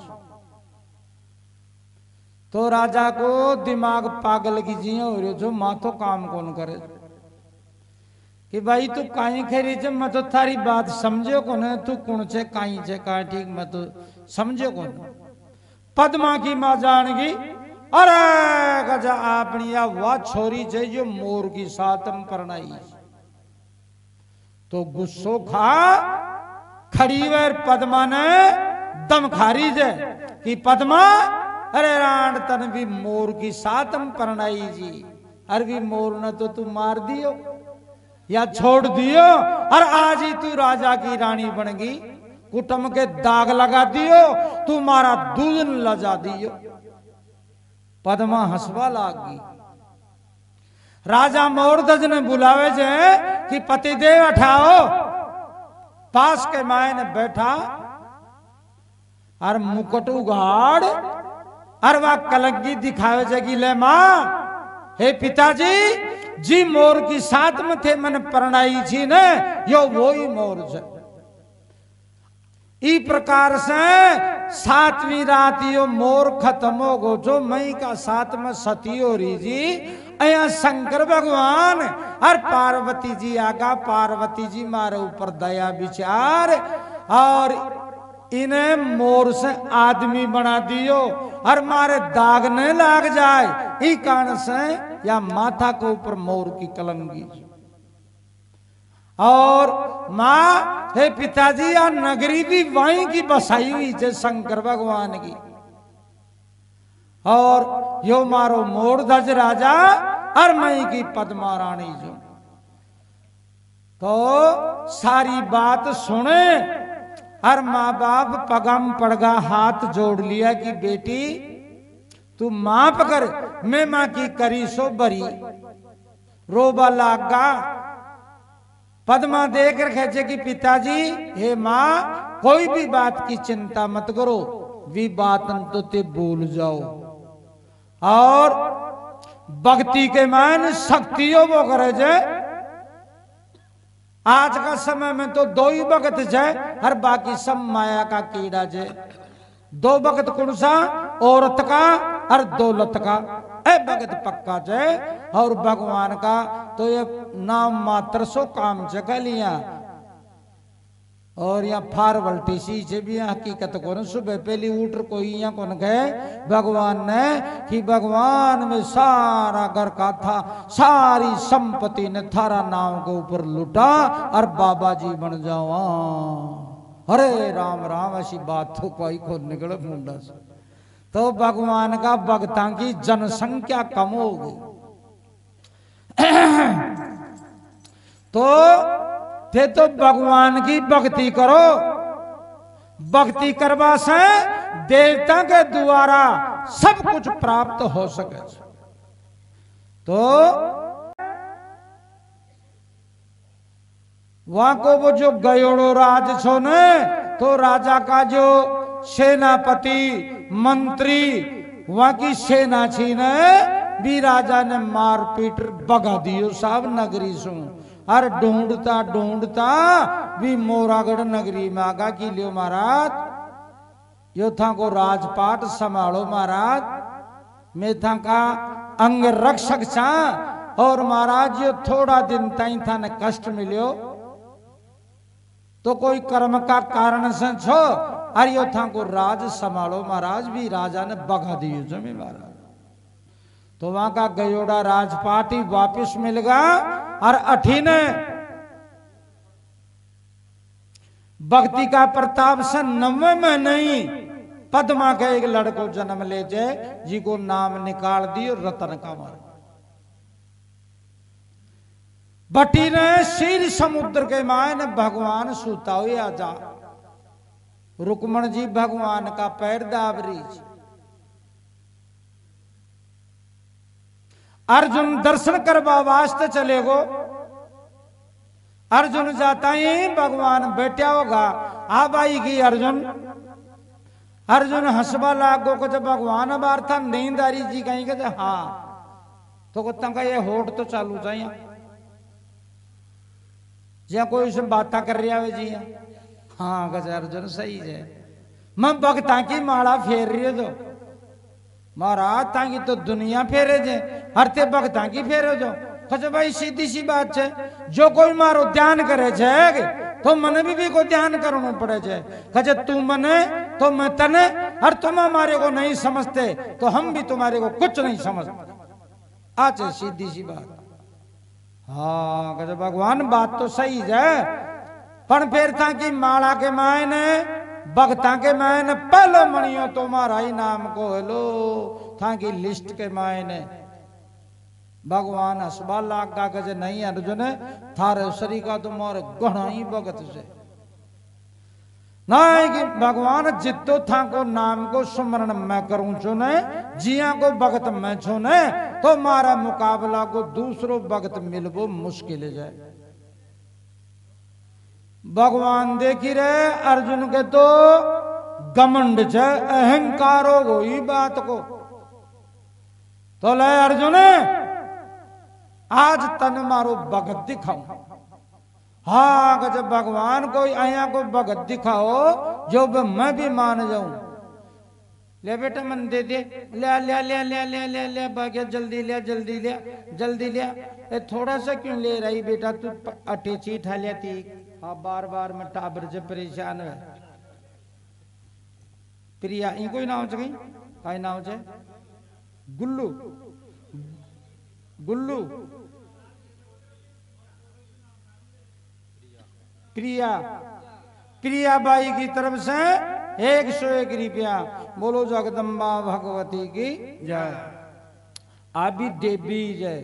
तो राजा को दिमाग पागल की जी हो रही जो माँ तो काम कौन करे कि भाई तू काई खेरी जब मैं तो थारी बात समझो कौन है तू कौन से काई से का ठीक मैं तो समझो कौन। पद्मा की माँ जान गई अरे गजा अपनी या वह छोरी से जो मोर की सातम परनाई तो गुस्सो खा खड़ी वर पद्मा ने दम खारी जे कि पद्मा अरे राण तन भी मोर की सातम परनाई जी। अरे भी मोर ने तो तू मार दियो या छोड़ दियो और आज ही तू राजा की रानी बन गई कुटुंब के दाग लगा दियो तू मारा दूध लजा दियो। पद्मा हंसवा लाग गई। राजा मोरध्वज ने बुलावे जे कि पतिदेव उठाओ। पास के मायने बैठा और मुकुट उगाड़ और वह कलंगी दिखावे जगी ले मां हे पिताजी जी मोर की साथ में थे मन परणाई छी ने यो वो ही मोर छे। ई प्रकार से सातवीं रात यो मोर खत्म हो गो जो मई का सात में सती हो रही जी अया शंकर भगवान और पार्वती जी आगा पार्वती जी मारे ऊपर दया विचार और इन्हें मोर से आदमी बना दियो और मारे दाग न लाग जाए ई कारण से या माथा के ऊपर मोर की कलंगी और माँ हे पिताजी या नगरी भी वहीं की बसाई हुई जय शंकर भगवान की और यो मारो मोर ध्वज राजा और मई की पद्मा रानी जो तो सारी बात सुने और माँ बाप पगम पड़गा हाथ जोड़ लिया कि बेटी तू माफ कर मैं माँ की करी सो बरी रोबा लागा पद्मा देख रखे कि पिताजी हे माँ कोई भी बात की चिंता मत करो वी बात तो ते भूल जाओ और भक्ति के मान शक्तियों वो करे जे आज का समय में तो दो ही भगत जय हर बाकी सब माया का कीड़ा जय दो भगत कौन सा औरत का और दौलत का ए भगत पक्का जय और भगवान का तो ये नाम मात्र सो काम जगह लिया और यहाँ फार वल्टी सी से भी हकीकत को सुबह पहली उठ कोई यहाँ कौन गए भगवान ने कि भगवान में सारा घर का था सारी संपत्ति ने थारा नाम के ऊपर लुटा और बाबा जी बन जावा अरे राम राम ऐसी बात तो कोई खोल निकले मुंडा से तो भगवान का भक्तां की जनसंख्या कम हो गई तो थे तो भगवान की भक्ति करो भक्ति करवा से देवता के द्वारा सब कुछ प्राप्त हो सके तो वहां को वो जो गयोड़ो राज छो ने तो राजा का जो सेनापति मंत्री वहां की सेना छी ने भी राजा ने मार पीट भगा दियो साहब नगरी सु और ढूंढता ढूंढता भी मोरागढ़ नगरी में आगा की लियो महाराज यो था को राजपाट संभालो महाराज मैं था का अंग रक्षक छा और महाराज यो थोड़ा दिन ताई था ने कष्ट मिलियो तो कोई कर्म का कारण से छो और यो था को राज संभालो महाराज भी राजा ने भगा दियो जमी महाराज तो वहां का गयोड़ा राजपाट ही वापिस मिल गया और अठीने भक्ति का प्रताप से नवे में नहीं पद्मा के एक लड़को जन्म ले जाए जी को नाम निकाल दियो रतन का मार बटी ने शीर समुद्र के माय ने भगवान सूता हुए आजा रुक्मण जी भगवान का पैर दाबरी अर्जुन दर्शन करवा वास्ते चले गो अर्जुन जाता ही भगवान बैठा होगा अब आएगी अर्जुन अर्जुन हंसवा लागो को जब भगवान बार था नींद आ रही जी कहीं के हाँ तो कहता का ये होठ तो चालू चाहिए जिया कोई उसमें बात कर रहा है जी हाँ गज अर्जुन सही है मैं भक्ता की माला फेर रही है तो महाराज ताकि तो दुनिया फेरे जे हरते भक्ता की फेरे जो कहे भाई सीधी सी बात है जो कोई मारो ध्यान करे छे तो मने भी, भी को ध्यान करना पड़े छे कहे तू मने तो मैं तने और तुम हमारे को नहीं समझते तो हम भी तुम्हारे को कुछ नहीं समझते आज सीधी सी बात हाँ कहे भगवान बात तो सही है पर फिर था कि माला के मायने भक्ता के मायने पहले मणियो तुम्हारा ही नाम को हेलो था कि लिस्ट के मायने भगवान हसबा लागा के नहीं अर्जुन थारे शरीर का तुम्हारे गणा ही भगत से नहीं कि भगवान जितो था को नाम को सुमरण मैं करूं चुने जिया को भगत मैं छुने तो मारा मुकाबला को दूसरो भगत मिलबो मुश्किल जाए भगवान देखी रहे अर्जुन के तो घमंड छे अहंकार हो गई बात को तो ले अर्जुन आज तन मारो भगत दिखाओ हाँ जब भगवान को आया को भगत दिखाओ जो ब- मैं भी मान जाऊं। ले बेटा मन दे दे, ले ले ले ले ले ले ले बागे जल्दी ले जल्दी ले जल्दी ले। ए थोड़ा सा क्यों ले रही बेटा तू, अटेची ठा लेती। हाँ बार बार मैं टाबर से परेशान है। प्रिया इनको ही नाम चाहिए, काई नाम से गुल्लू गुल्लू प्रिया प्रिया बाई की तरफ से एक सौ एक रुपया। बोलो जगदम्बा भगवती की जय। आबी देवी जय।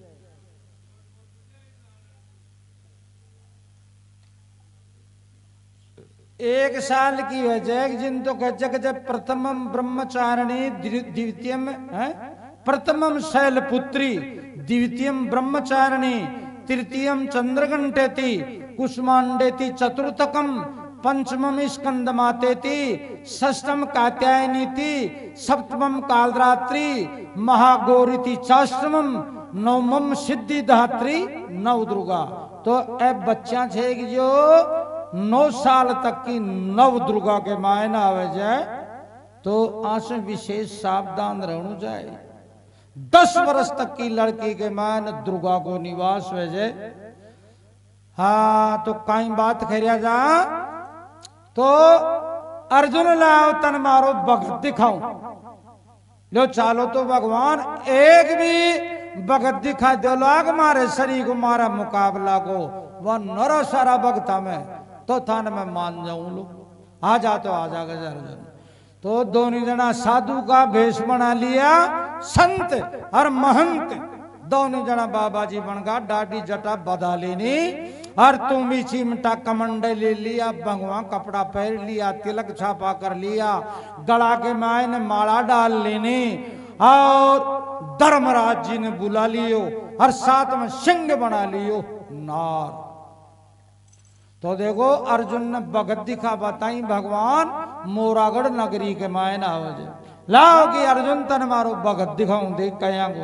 एक साल की वजह जिन तो गजग जब प्रथमम ब्रह्मचारिणी द्वितीयम है, प्रथमम शैलपुत्री द्वितीयम ब्रह्मचारिणी तृतीयम चंद्रघंटेति कुष्मांडेति चतुर्थकम पंचमम स्कंदमातेति षष्ठम कात्यायनीति सप्तमम कालरात्रि महागौरीति चाष्टमम नवमम सिद्धिदात्री नव दुर्गा। तो अब बच्चा छे कि जो नौ साल तक की नव दुर्गा के मायना आवे जाए तो आसे विशेष सावधान रहना चाहिए। दस वर्ष तक की लड़की के मान दुर्गा को निवास हो जाए। हाँ तो कई बात खरिया जा तो अर्जुन लाओ तन मारो भगत दिखाऊं। लो चालो तो भगवान एक भी भगत दिखा दो लाग मारे शरीर को मारा मुकाबला को वह नरो सारा भगता में तो थान में मान जाऊं। लो आ जा तो आ जा गज अर्जुन। तो दोनों जना साधु का भेष बना लिया, संत और महंत दोनों जना बाबा जी बन गा। डाडी जटा बधा लेनी और तुम भी चिमटा कमंडे ले लिया, भगवा कपड़ा पहन लिया, तिलक छापा कर लिया, गला के मायने माला डाल लेनी और धर्मराज जी ने बुला लियो और साथ में सिंह बना लियो नार। तो देखो अर्जुन ने भगत दिखा बताई भगवान मोरागढ़ नगरी के मायना हो जाए। लाओ कि अर्जुन तन मारो भगत दिखाऊं देख कया को।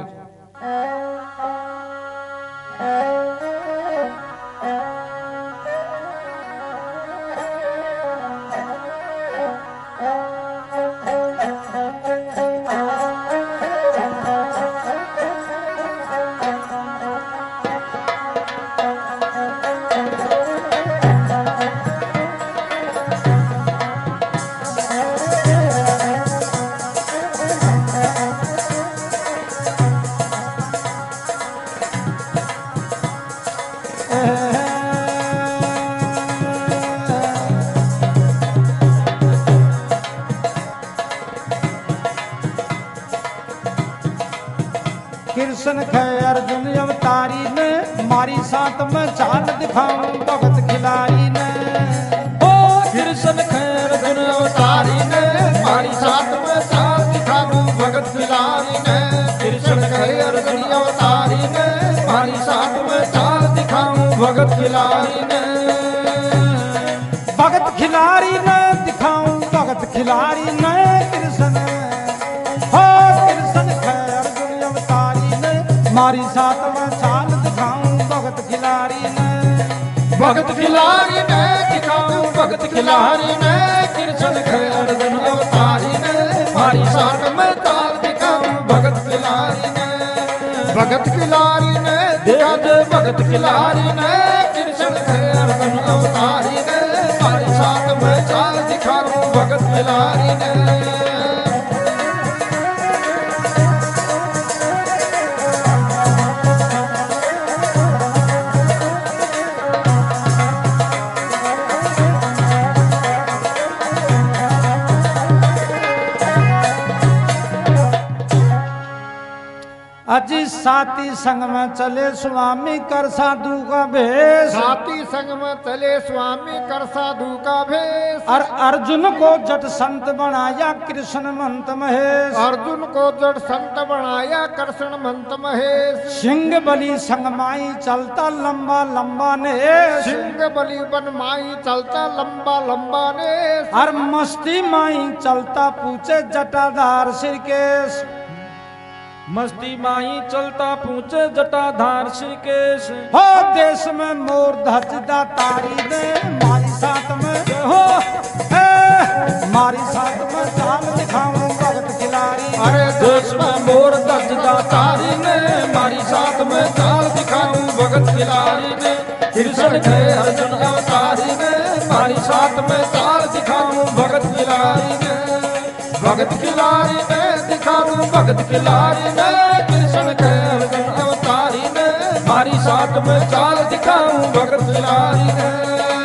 कृष्ण खे अर्जुन अवतारी ने मारी साथ में चाल दिखाऊं भगत खिलाड़ी ने। ओ कृष्ण खे अर्जुन अवतारी ने मारी साथ में चाल दिखाऊं भगत खिलाड़ी ने। कृष्ण खे अर्जुन अवतारी ने मारी साथ में चाल दिखाऊं भगत खिलाड़ी ने। भगत खिलाड़ी ने दिखाऊं भगत खिलाड़ी ने कृष्ण हो कृष्ण खे अर्जुन अवतारी ने मारी साथ में चाल दिखाऊं भगत खिलाड़ी ने। भगत खिलाड़ी ने दिखाऊं भगत खिलाड़ी ने। कृष्ण खे अर्जुन अवतारी ने मारी साथ में चाल दिखाऊं भगत खिलाड़ी ने। भगत खिलाड़ी ने दिखा दे भगत खिलाड़ी ने। कृष्ण खे अर्जुन अवतारी ने मारी साथ में चाल दिखाऊं भगत खिलाड़ी ने। अजी साथी संग में चले स्वामी कर साधु का भेष। साथी संग में चले स्वामी कर साधु का भेष। और अर्जुन को जट संत बनाया कृष्ण मंत महेश। अर्जुन को जट संत बनाया कृष्ण मंत महेश। सिंह बलि संगमाई चलता लंबा लंबा ने। सिंह बलि बन माई चलता लंबा लंबा ने। और मस्ती माई चलता पूछे जटाधार सिरकेश। मस्ती माही चलता पूछे जटाधार श्रीकेश। हो देश में मोर धजदा तारी ने मारी साथ में हो ए कृष्ण के अर्जुन अवतारी ने मारी साथ में चाल दिखाऊं भगत की लारी ने भगत की लारी में दिखा दूं भगत की लारी में कृष्ण के अर्जुन अवतारी ने मारी साथ में चाल दिखाऊं भगत की लारी में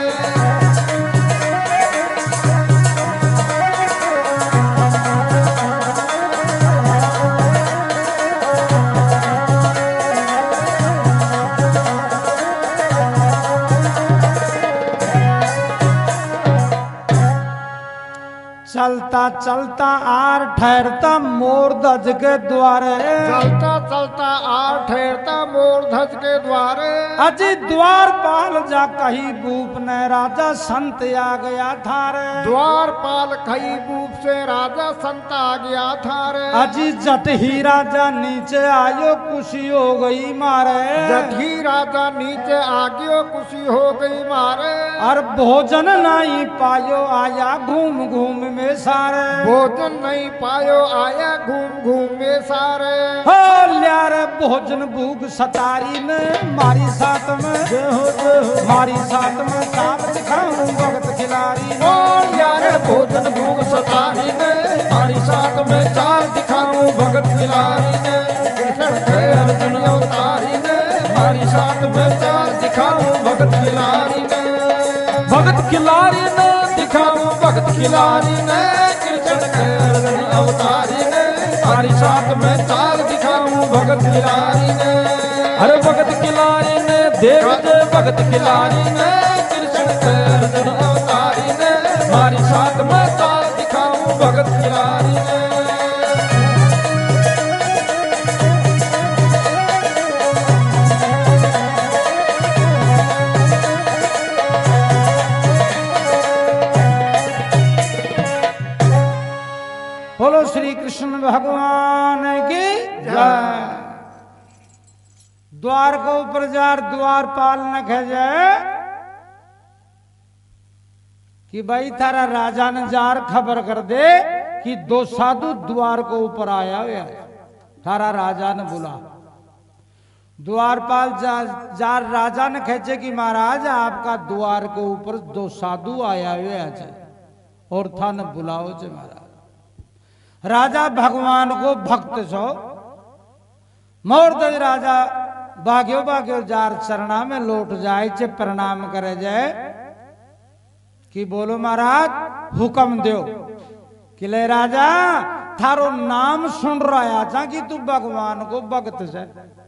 चलता चलता आर ठहरता मोर धज के द्वारे चलता चलता आर ठहरता मोर धज के द्वारे अजी द्वार पाल जा कही भूप ने राजा संत आ गया थारे द्वार पाल कही भूप से राजा संत आ गया थारे अजी जट ही राजा नीचे आयो खुशी हो गई मारे जट ही राजा नीचे आ गयो खुशी हो गई मारे और भोजन नहीं पायो आया घूम घूम में सारे भोजन नहीं पायो आया घूम घूम में सारे हो यार भोजन भूख सतारी ने मारी साथ में मारी साथ में चाल दिखाऊं भगत खिलाड़ी ओ यार भोजन भूख सतारी ने मारी साथ में चाल दिखाऊं भगत खिलाड़ी ने कृष्ण के अर्जुन अवतारी ने मारी साथ में चाल दिखाऊं भगत खिलाड़ी ने भगत खिलाड़ी ने दिखाऊं भगत खिलाड़ी ने कृष्ण के अर्जुन अवतारी ने मारी साथ में चाल दिखाऊं भगत खिलाड़ी ने अरे भगत खिलाड़ी ने देव जय भगत खिलाड़ी ने कृष्ण के अर्जुन अवतारी ने मारी साथ में चाल दिखाऊं भगत खिलाड़ी ने बोलो श्री कृष्ण भगवान की जय। द्वार को ऊपर जार द्वार पाल न खेजे कि भाई थारा राजा ने जार खबर कर दे कि दो साधु द्वार को ऊपर आया हुआ है। थारा राजा ने बोला द्वारपाल जा, जार राजा ने खेचे कि महाराज आपका द्वार को ऊपर दो साधु आया हुआ है और था न बुलाओ जे महाराज। राजा भगवान को भक्त सो मोरदज राजा भाग्यो भाग्यो जार चरणा में लौट जाए चे प्रणाम करे जाए कि बोलो महाराज हुक्म दो कि ले राजा थारो नाम सुन रहा था कि तू भगवान को भक्त से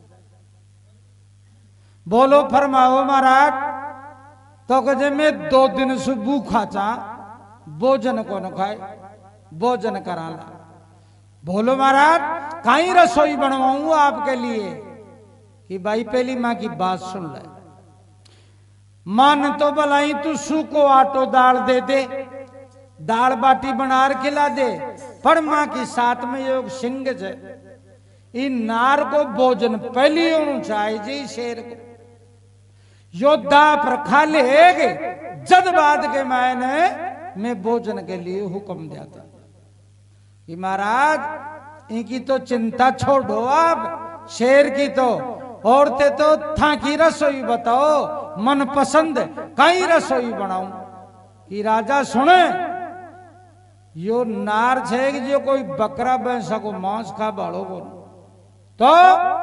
बोलो फरमाओ महाराज तो कहे मैं दो दिन से भूखा था भोजन को न खाए भोजन करा ला। बोलो महाराज कहीं रसोई बनवाऊं आपके लिए कि भाई पहली माँ की बात सुन ले। मान तो भलाई तू सूखो आटो दाल दे दे दाल बाटी बना खिला दे पर माँ की साथ में योग सिंह है इन नार को भोजन पहली होना चाहिए जी शेर को योद्धा पर खा लेगे जद बाद के मैंने मैं भोजन के लिए हुक्म दिया था कि महाराज इनकी तो चिंता छोड़ो आप शेर की तो औरतें तो था की रसोई बताओ मन पसंद कई रसोई बनाऊं कि राजा सुने यो नार छे जो कोई बकरा भैंसा को मांस खा बाड़ो को तो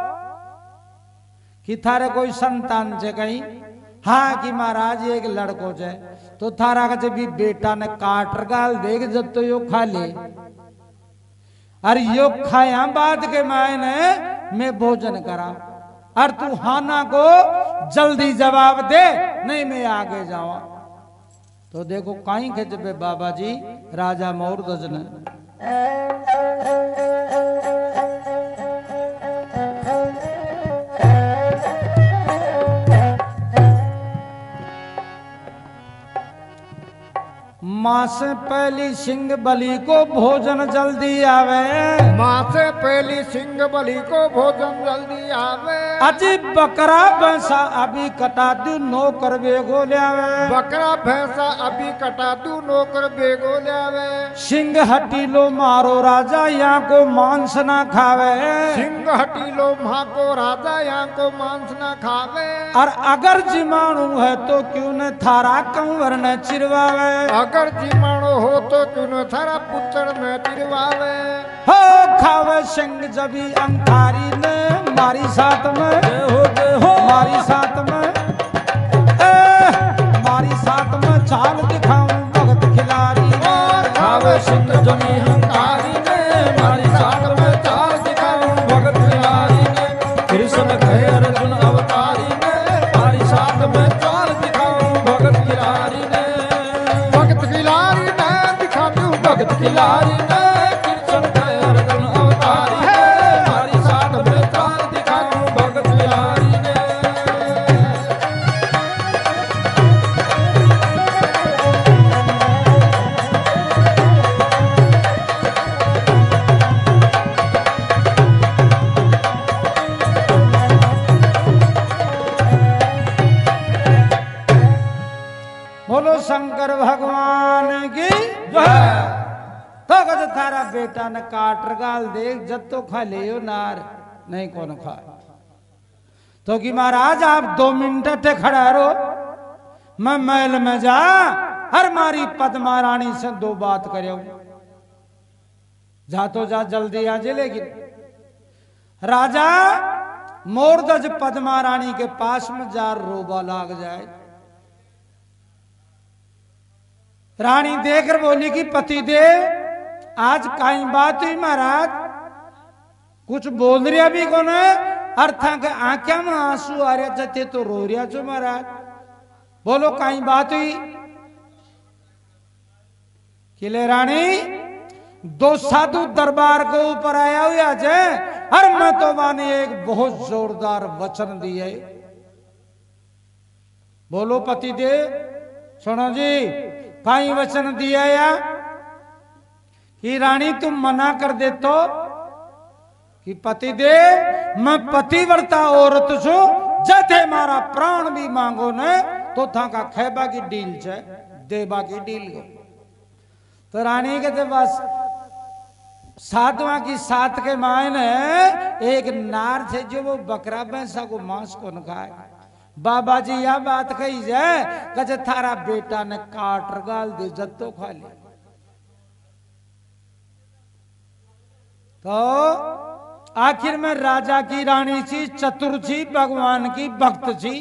कि थारे कोई संतान छे कहीं हाँ कि महाराज एक लड़को छे तो थारा का जब भी बेटा ने काट गाल देख जब तो यो खा ले अरे यो खाया बाद के मायने मैं भोजन करा और तू हाना को जल्दी जवाब दे नहीं मैं आगे जावा। तो देखो कहीं के जब बाबा जी राजा मोरध्वज ने माँ से पहली सिंह बलि को भोजन जल्दी आवे। माँ से पहली सिंह बलि को भोजन जल्दी आवे। अजी बकरा भैंसा अभी कटा दू नौकर बेगो लियावे। बकरा भैंसा अभी कटा दू नौकर बेगो लियावे। सिंह हटी लो मारो राजा यहाँ को मांस ना खावे। सिंह हटी लो माँ को राजा यहाँ को मांस ना खावे। और अगर जिमाणु है तो क्यों न थारा कंवर न चिरवावे। अगर जीवाणु हो तो क्यों न थारा पुत्र न चिरवावे। हो खावे सिंह जबी अंकारी ने मारी साथ में हो हो मारी साथ में ए, मारी साथ में चाल दिखाऊं भगत खिलाड़ी और खावे सिंह जबी अंकारी ने मारी साथ में चाल दिखाऊं भगत खिलाड़ी ने। कृष्ण कहे अर्जुन अवतारी ने मारी साथ में चाल दिखाऊं भगत खिलाड़ी ने। भगत खिलाड़ी ने दिखा दूं भगत खिलाड़ी ने। कृष्ण कहे अर्जुन अवतारी ने मारी साथ में चाल दिखा दूं भगत खिलाड़ी ने। बोलो शंकर भगवान की जय। तो कद थारा बेटा ने काट गाल देख जब तो खा ले नार नहीं कौन खा तो कि महाराज आप दो मिनट टे खड़ा रहो मैं महल में जा हर मारी पद्मा रानी से दो बात करे जा तो जा जल्दी आ जे। लेकिन राजा मोरदज पद्मा रानी के पास में जा रोबा लाग जाए। रानी देखकर बोली कि पति देव आज काई बात हुई महाराज कुछ बोल रिया भी कौन है अर्था के आंख्या में आंसू आ रहे थे तो रो रिया छो महाराज बोलो काई बात हुई। किले रानी दो साधु दरबार को ऊपर आया हुआ है और मैं तो माने एक बहुत जोरदार वचन दिए। बोलो पति देव सुनो जी काई वचन दिया या कि रानी तुम मना कर दे तो कि पति दे मैं पतिव्रता औरत छू जथे मारा प्राण भी मांगो ने तो था का खेबा की डील छे देबा की डील को। तो रानी कहते बस साधुआ की साथ के मायने एक नार थे जो वो बकरा भैंसा को मांस को न खाए। बाबा जी यह बात कही जाए कहे थारा बेटा ने काट गाल दे जब तो खा ले। तो आखिर में राजा की रानी थी चतुर थी भगवान की भक्त थी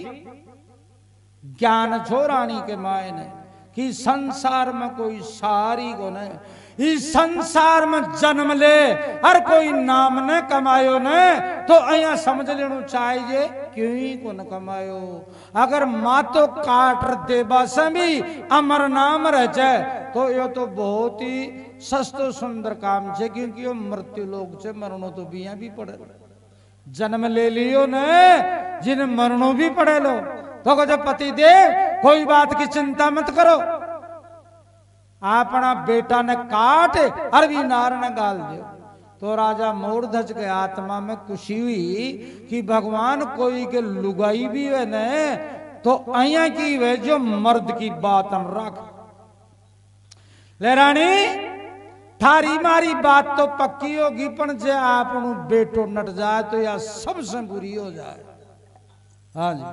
ज्ञान छो रानी के मायने कि संसार में कोई सारी को नहीं इस संसार में जन्म ले हर कोई नाम न कमायो ने तो अया समझ लेना चाहिए क्यों ही को न कमायो। अगर माँ तो काट देबा से भी अमर नाम रह जाए तो यो तो बहुत ही सस्तो सुंदर काम छे क्योंकि यो मृत्यु लोग छे मरणों तो बिया भी पड़े जन्म ले लियो ने जिन मरणों भी पड़े लो तो जब पति दे कोई बात की चिंता मत करो अपना बेटा ने काट अरबी नार ने गाल दो। तो राजा मोरध्वज के आत्मा में खुशी हुई कि भगवान कोई के लुगाई भी है न तो अया की वे जो मर्द की बात हम रख ले रानी थारी मारी बात तो पक्की होगी पण जे आप बेटो नट जाए तो या सबसे बुरी हो जाए। हाँ जी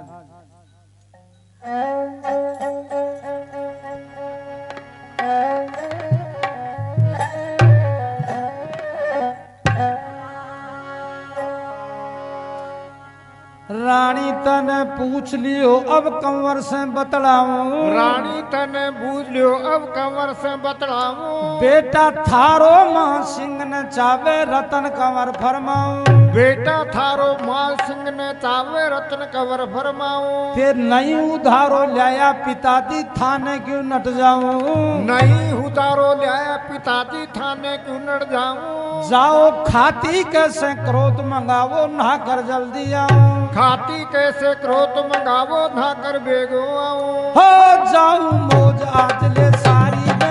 रानी तने पूछ लियो अब कंवर से बतलाऊं। रानी तने पूछ लियो अब कंवर से बतलाऊं। बेटा थारो मां सिंह ने चावे रतन कंवर फरमाऊं। बेटा थारो मां सिंह ने चावे रतन कंवर फरमाऊं। फिर नहीं उधारो लाया पिताजी थाने क्यों नट जाऊं। नहीं उधारो लाया पिताजी थाने क्यों नट जाऊं। जाओ खाती कैसे क्रोध मंगावो ना कर जल्दी आऊं। खाती कैसे क्रोध मंगावो ना कर बेगो आऊं। हो जाऊं मौज आज ले सारी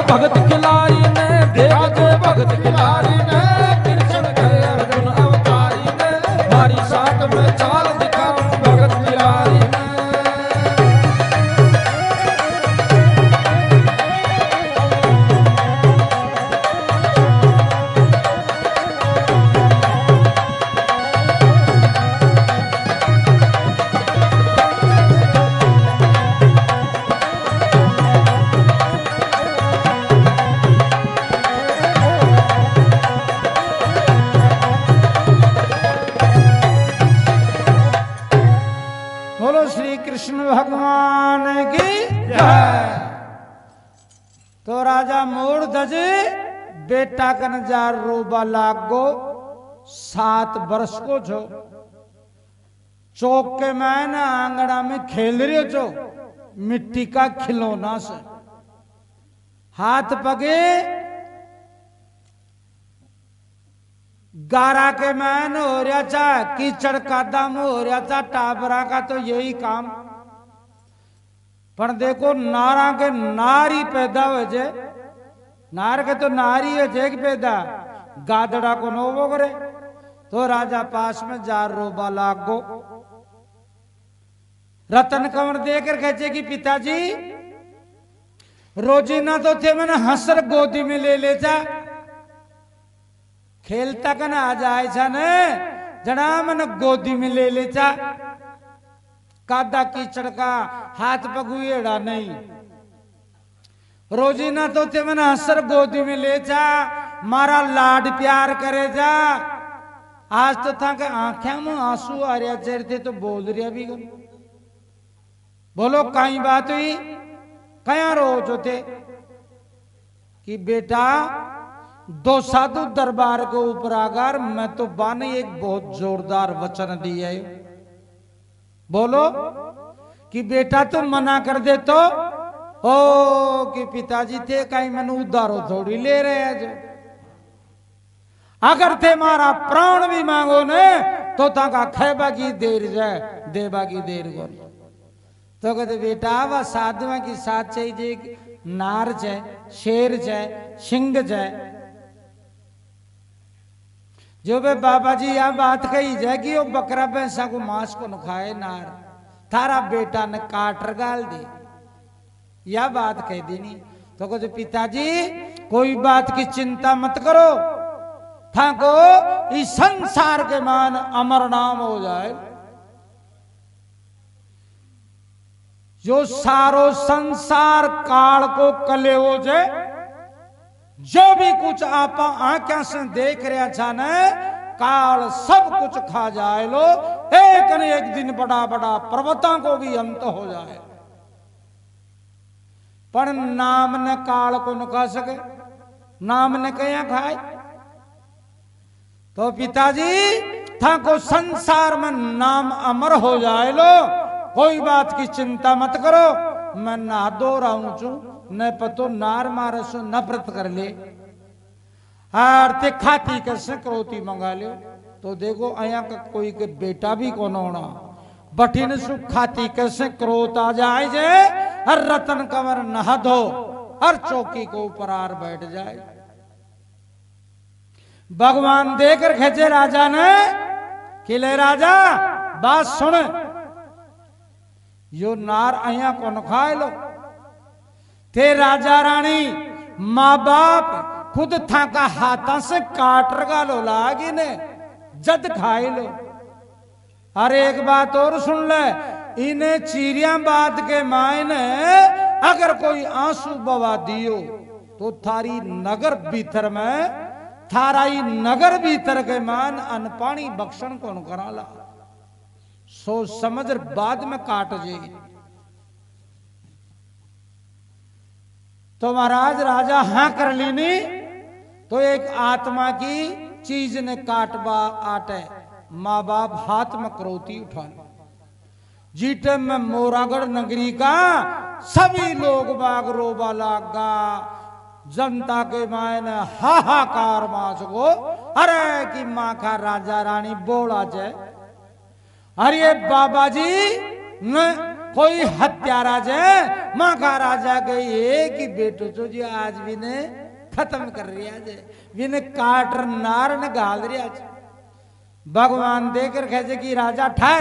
भगत खिलारी ने देख जे भगत खिलारी ने कृष्ण के अर्जुन अवतारी ने मारी साथ में चाल दिखाऊं भगत खिलारी ने। कृष्ण भगवान की जय। तो राजा मोर धजे बेटा कनजार रोबा लागो सात वर्ष को छो चौक के मैंने आंगना में खेल रहे छो मिट्टी का खिलौना से हाथ पगे गारा के मैन हो रहा था कीचड़ का दम हो रहा था टाबरा का तो यही काम पर देखो नारा के नारी पैदा हो जे नार के तो नारी है जेग पैदा गादड़ा को नोबो करे तो राजा पास में जार रोबा लागो रतन कंवर देकर कहते कि पिताजी रोजीना तो थे मैंने हंसर गोदी में ले ले जा खेलता का ना आ जाए छा ने जना मन गोदी में ले ले जा कादा कीचड़ का हाथ पगुएड़ा नहीं रोजीना तो ते मन हंसर गोदी में ले जा मारा लाड प्यार करे जा आज तो था के आंखें में आंसू आ रहा चेहरे थे तो बोल रहा भी गम बोलो कहीं बात हुई कया रोज होते कि बेटा दो साधु दरबार के ऊपर आकर मैं तो बाने एक बहुत जोरदार वचन दिया है बोलो कि बेटा तुम मना कर दे तो ओ कि पिताजी थे कहीं मैंने उधारो थोड़ी ले रहे हैं जो अगर थे मारा प्राण भी मांगो ने तो ताका खेबा की देर जाए देबा की देर को तो कहते बेटा वह साधुआ की साथ चाहिए नार जाए शेर जाए सिंह जाए जो बे बाबा जी यह बात कही जाए कि वो बकरा भैंसा को मांस को न खाए नार थारा बेटा ने काटर गाल दी यह बात कह देनी तो कहते पिताजी कोई बात की चिंता मत करो था को इस संसार के मान अमर नाम हो जाए जो सारो संसार काल को कले हो जाए जो भी कुछ आप आंखें से देख रहा था न काल सब कुछ खा जाए लो एक न एक दिन बड़ा बड़ा पर्वतों को भी अंत हो जाए पर नाम ने काल को न खा सके नाम ने कया खाए तो पिताजी था को संसार में नाम अमर हो जाए लो कोई बात की चिंता मत करो मैं ना दो रहा हूं चू न पतो नार मारे सो नफरत कर ले और ते खाती कैसे क्रोती मंगा लियो तो देखो अया का कोई के बेटा भी कौन होना बठिन सु खाती कैसे क्रोत आ जाए जे हर रतन कंवर नहा दो हर चौकी को ऊपर आर बैठ जाए भगवान देकर खेचे राजा ने किले राजा बात सुन यो नार अया कौन खाए लो थे राजा रानी माँ बाप खुद था का हाथा से काट रगा लो लागी ने जद खाए लो अरे एक बात और सुन ले इन्हें चीरिया बात के मायने अगर कोई आंसू बवा दियो तो थारी नगर भीतर में थाराई नगर भीतर के मान अन पानी बख्शन कौन करा ला सोच समझ बाद में काट जाएगी तो महाराज राजा हां कर लीनी तो एक आत्मा की चीज ने काटबा आटे माँ बाप हाथ में क्रोती उठा जीटे में मोरागढ़ नगरी का सभी लोग बाग रोबा लागा जनता के मायने हाहाकार माच को अरे कि माँ का राजा रानी बोला जाए अरे बाबा जी न कोई हत्यारा जे माँ का राजा के एक ही बेटो तो जी आज भी ने खत्म कर रिया जे विने काटर नार ने गाल रिया जे भगवान देकर कहते कि राजा ठहर,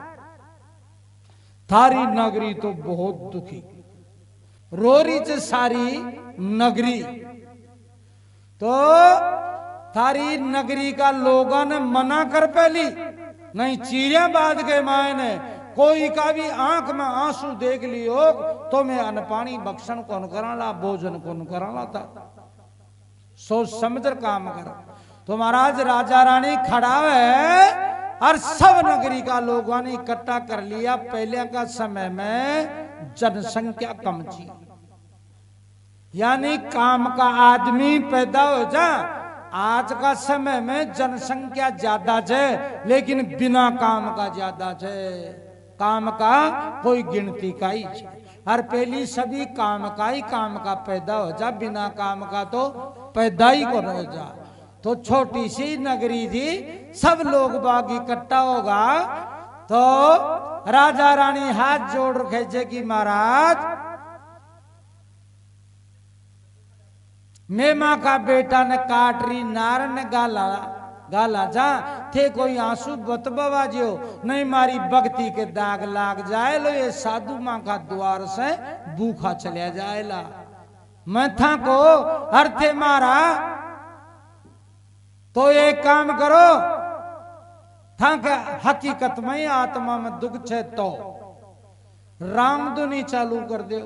थारी नगरी तो बहुत दुखी, रोरी च सारी नगरी। तो थारी नगरी का लोगों ने मना कर पहली नहीं चीरिया बात के मायने कोई का भी आंख में आंसू देख लियो तो मैं अन्न पानी बख्शन कौन कराला, भोजन कौन कराला था, सोच समझ कर काम कर। तो महाराज राजा रानी खड़ा है और सब नगरी का लोगों ने इकट्ठा कर लिया। पहले का समय में जनसंख्या कम थी, यानी काम का आदमी पैदा हो जा। आज का समय में जनसंख्या ज्यादा है लेकिन बिना काम का ज्यादा है, काम का कोई गिनती का ही है। हर पहली सभी काम का ही काम का पैदा हो जा, बिना काम का तो पैदा ही को हो जा। तो छोटी सी नगरी थी, सब लोग बाग इकट्ठा होगा तो राजा रानी हाथ जोड़ रखे थे कि महाराज मेमा का बेटा ने काटरी नार ने गाला गाला जा थे कोई आंसू बतबवा जो नहीं मारी भक्ति के दाग लाग जाए लो, ये साधु माँ का द्वार से भूखा चलिया जाएला। मैं था को अर्थे मारा तो एक काम करो था के हकीकत में आत्मा में दुख छे तो रामधुनी चालू कर दो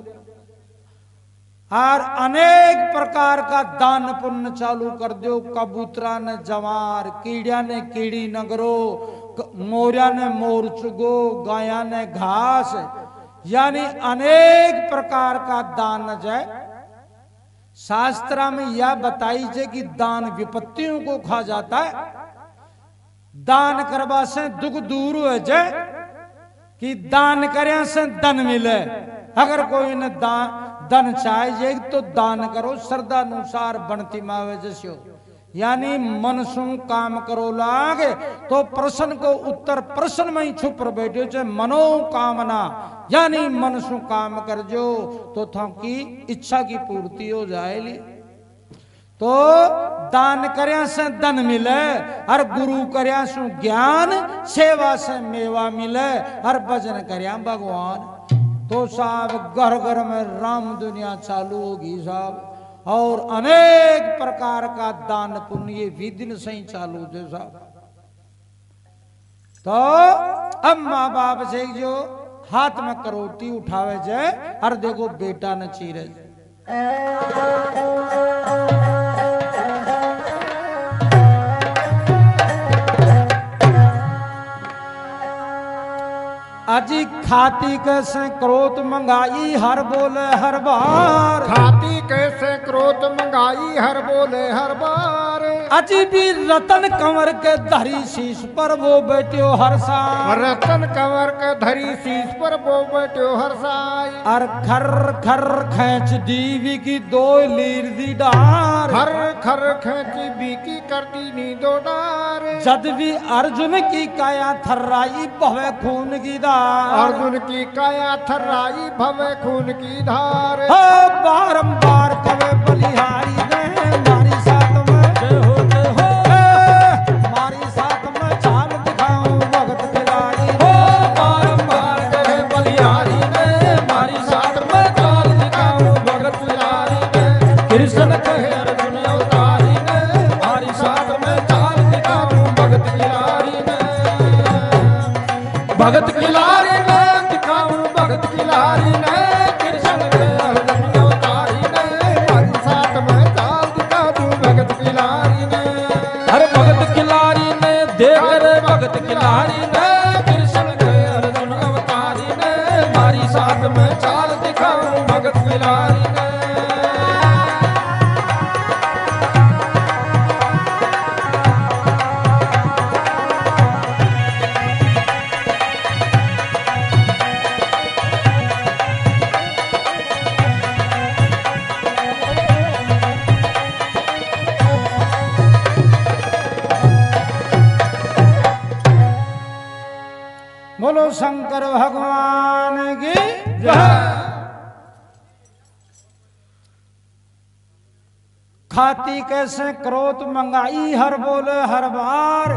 और अनेक प्रकार का दान पुण्य चालू कर दो। कबूतरा ने जवार, कीड़िया ने कीड़ी नगरो, मोरिया ने मोर चुगो, गाया ने घास, यानी अनेक प्रकार का दान जाए। शास्त्र में यह बताई है कि दान विपत्तियों को खा जाता है, दान करवा से दुख दूर हो जाए, कि दान करे से धन मिले। अगर कोई ने दान धन चाहिए तो दान करो श्रद्धा अनुसार बनती मावे जैसे, यानी मन सु काम करो लागे तो प्रश्न को उत्तर प्रश्न में ही छुप बैठे जो मनोकामना, यानी मन सु काम कर जो तो था की इच्छा की पूर्ति हो जाएगी। तो दान करया से धन मिले और गुरु करया सु ज्ञान, सेवा से मेवा मिले और भजन करया भगवान। तो साहब घर घर में राम दुनिया चालू होगी साहब, और अनेक प्रकार का दान पुण्य भी दिन से ही चालू थे साहब। तो अब माँ बाप से जो हाथ में करोटी उठावे जाए और देखो बेटा न चीरे अजी खाती कैसे क्रोध मंगाई हर बोले हर बार, खाती कैसे क्रोध मंगाई हर बोले हर बार। अजी भी रतन कंवर के धरी शीश पर वो बैठो हर साल, रतन कंवर के धरी शीश पर वो बैठो हर साल। और खर खर खेच दीवी की दो लीर दी डार, खर खर खेची बीकी करती नी दो डार। जद भी अर्जुन की काया थर्राई भवे खून की धार, अर्जुन की काया थर्राई भवे खून की धार। हो बारंबार कवे बलिहारी ने मारी साथ में जय हो जय हो, मारी साथ में चाल दिखाऊं भगत खिलाड़ी। हो बारंबार कवे बलिहारी ने मारी साथ में चाल दिखाऊं भगत खिलाड़ी ने। कृष्ण कहे अर्जुन अवतारी ने मारी साथ में चाल दिखाऊं भगत खिलाड़ी ने। भगत खिलाड़ी ने दिखाऊं भगत खिलाड़ी ने, कृष्ण के अर्जुन अवतारी ने मारी साथ में चाल दिखाऊं भगत खिलाड़ी ने। हर भगत खिलाड़ी ने देख रे भगत खिलाड़ी ने, कृष्ण के अर्जुन अवतारी ने मारी साथ में चाल दिखाऊं भगत खिलाड़ी ने। बोलो शंकर भगवान की खाती कैसे क्रोध मंगाई हर बोले हर बार।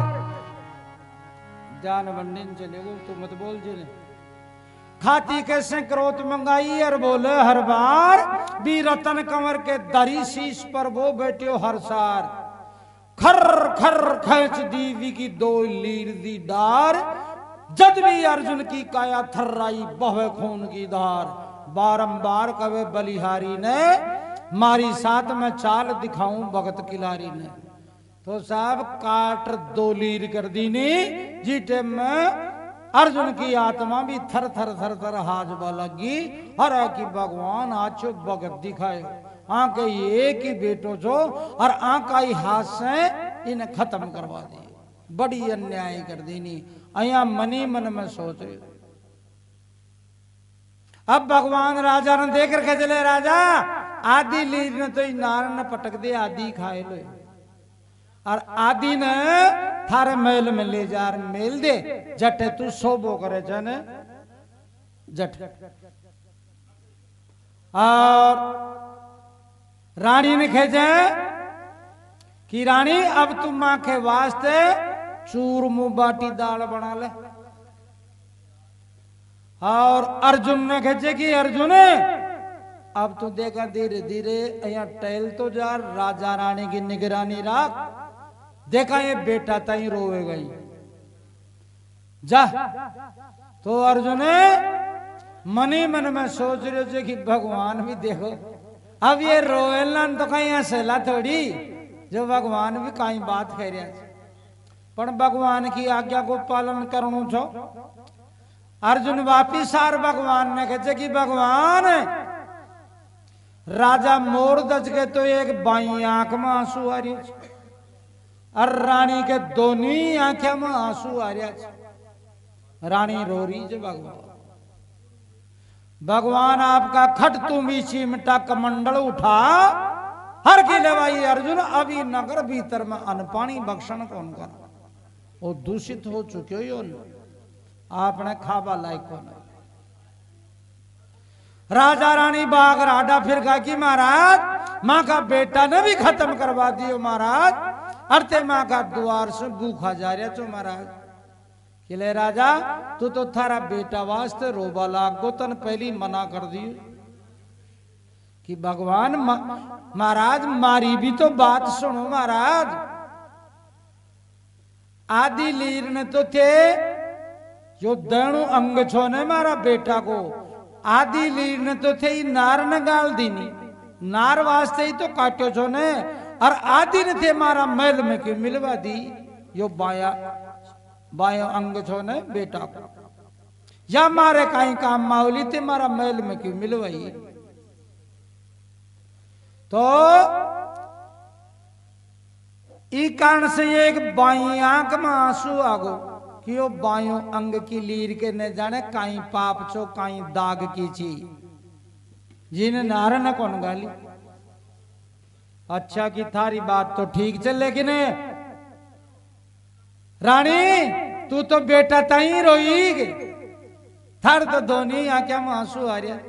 जान बंडन चले गो तो मत बोल जे खाती कैसे क्रोध मंगाई हर बोले हर बार। भी रतन कंवर के दरी शीश पर वो बैठे हर सार। खर खर खींच दीवी की दो लीर दी डार। जद भी अर्जुन की काया थर्राई बहे खून की धार। बारंबार कवे बलिहारी ने मारी साथ में चाल दिखाऊं भगत किलारी ने। तो साहब काट दो लीर कर दी नी जी टेम में अर्जुन की आत्मा भी थर थर थर थर हाजबा लगी। हर की भगवान आचो भगत दिखाए आंख एक ही बेटो जो और आंख आई हाथ से इन्हें खत्म करवा दी। बड़ी अन्याय कर दी नी अया मनी मन में सोच रहे। अब भगवान राजा ने देख रखे चले राजा आदि लीर ने तो नार ने पटक दे आदि खाए लो और आदि ने थारे मेल में ले जा मेल दे जटे तू सोबो करे जाने जट। और रानी ने खेजे कि रानी अब तुम मां के वास्ते चूरमू बाटी दाल बना ले। और अर्जुन ने खेजे कि अर्जुन अब तो देखा धीरे धीरे यहाँ टहल तो जा राजा रानी की निगरानी राख। देखा ये बेटा ताई रोवे गई जा। तो अर्जुन मनी मन में सोच रहे थे कि भगवान भी देखो अब ये रोवेला तो कहीं हंसेला थोड़ी जो भगवान भी कहीं बात कह रहा है पर भगवान की आज्ञा को पालन करूं छो। अर्जुन वापिस आर भगवान ने कहे कि भगवान राजा मोर दज के तो एक बाई आंख में आंसू आ रही और रानी के दोनों आंखें में आंसू आ रहा। रानी रो रही है भगवान भगवान आपका खट तुम ही चिमटा कमंडल उठा हर किले भाई अर्जुन अभी नगर भीतर में अन्न पानी भक्षण कौन कर वो दूषित हो चुके हो आपने खाबा लायक कौन। राजा रानी बाग राडा फिर कहा कि महाराज माँ का बेटा ने भी खत्म करवा दियो महाराज अरते माँ का द्वार से भूखा जा रहा चो महाराज। किले राजा तू तो थारा बेटा वास्ते रोबा लाग गो तन पहली मना कर दियो कि भगवान महाराज मारी भी तो बात सुनो महाराज। आदि लीर ने तो थे जो दणु अंग छो ने मारा बेटा को आदि लीर ने तो थे नार न गाल दीनी नार वास्ते ही तो काट्यो छो ने और आदि ने थे मारा मैल में क्यों मिलवा दी यो बाया बाया अंग छो ने बेटा को या मारे कहीं काम मावली थे मारा मैल में क्यों मिलवाई। तो ई कारण से एक बाई आंख में आंसू आगो कि वो बायो अंग की लीर के न जाने कहीं पाप छो कहीं दाग की ची जिन नार न कौन गाली। अच्छा कि थारी बात तो ठीक चल लेकिन रानी तू तो बेटा ताई रोई थार तो दोनों आंखें में आंसू आ रहा।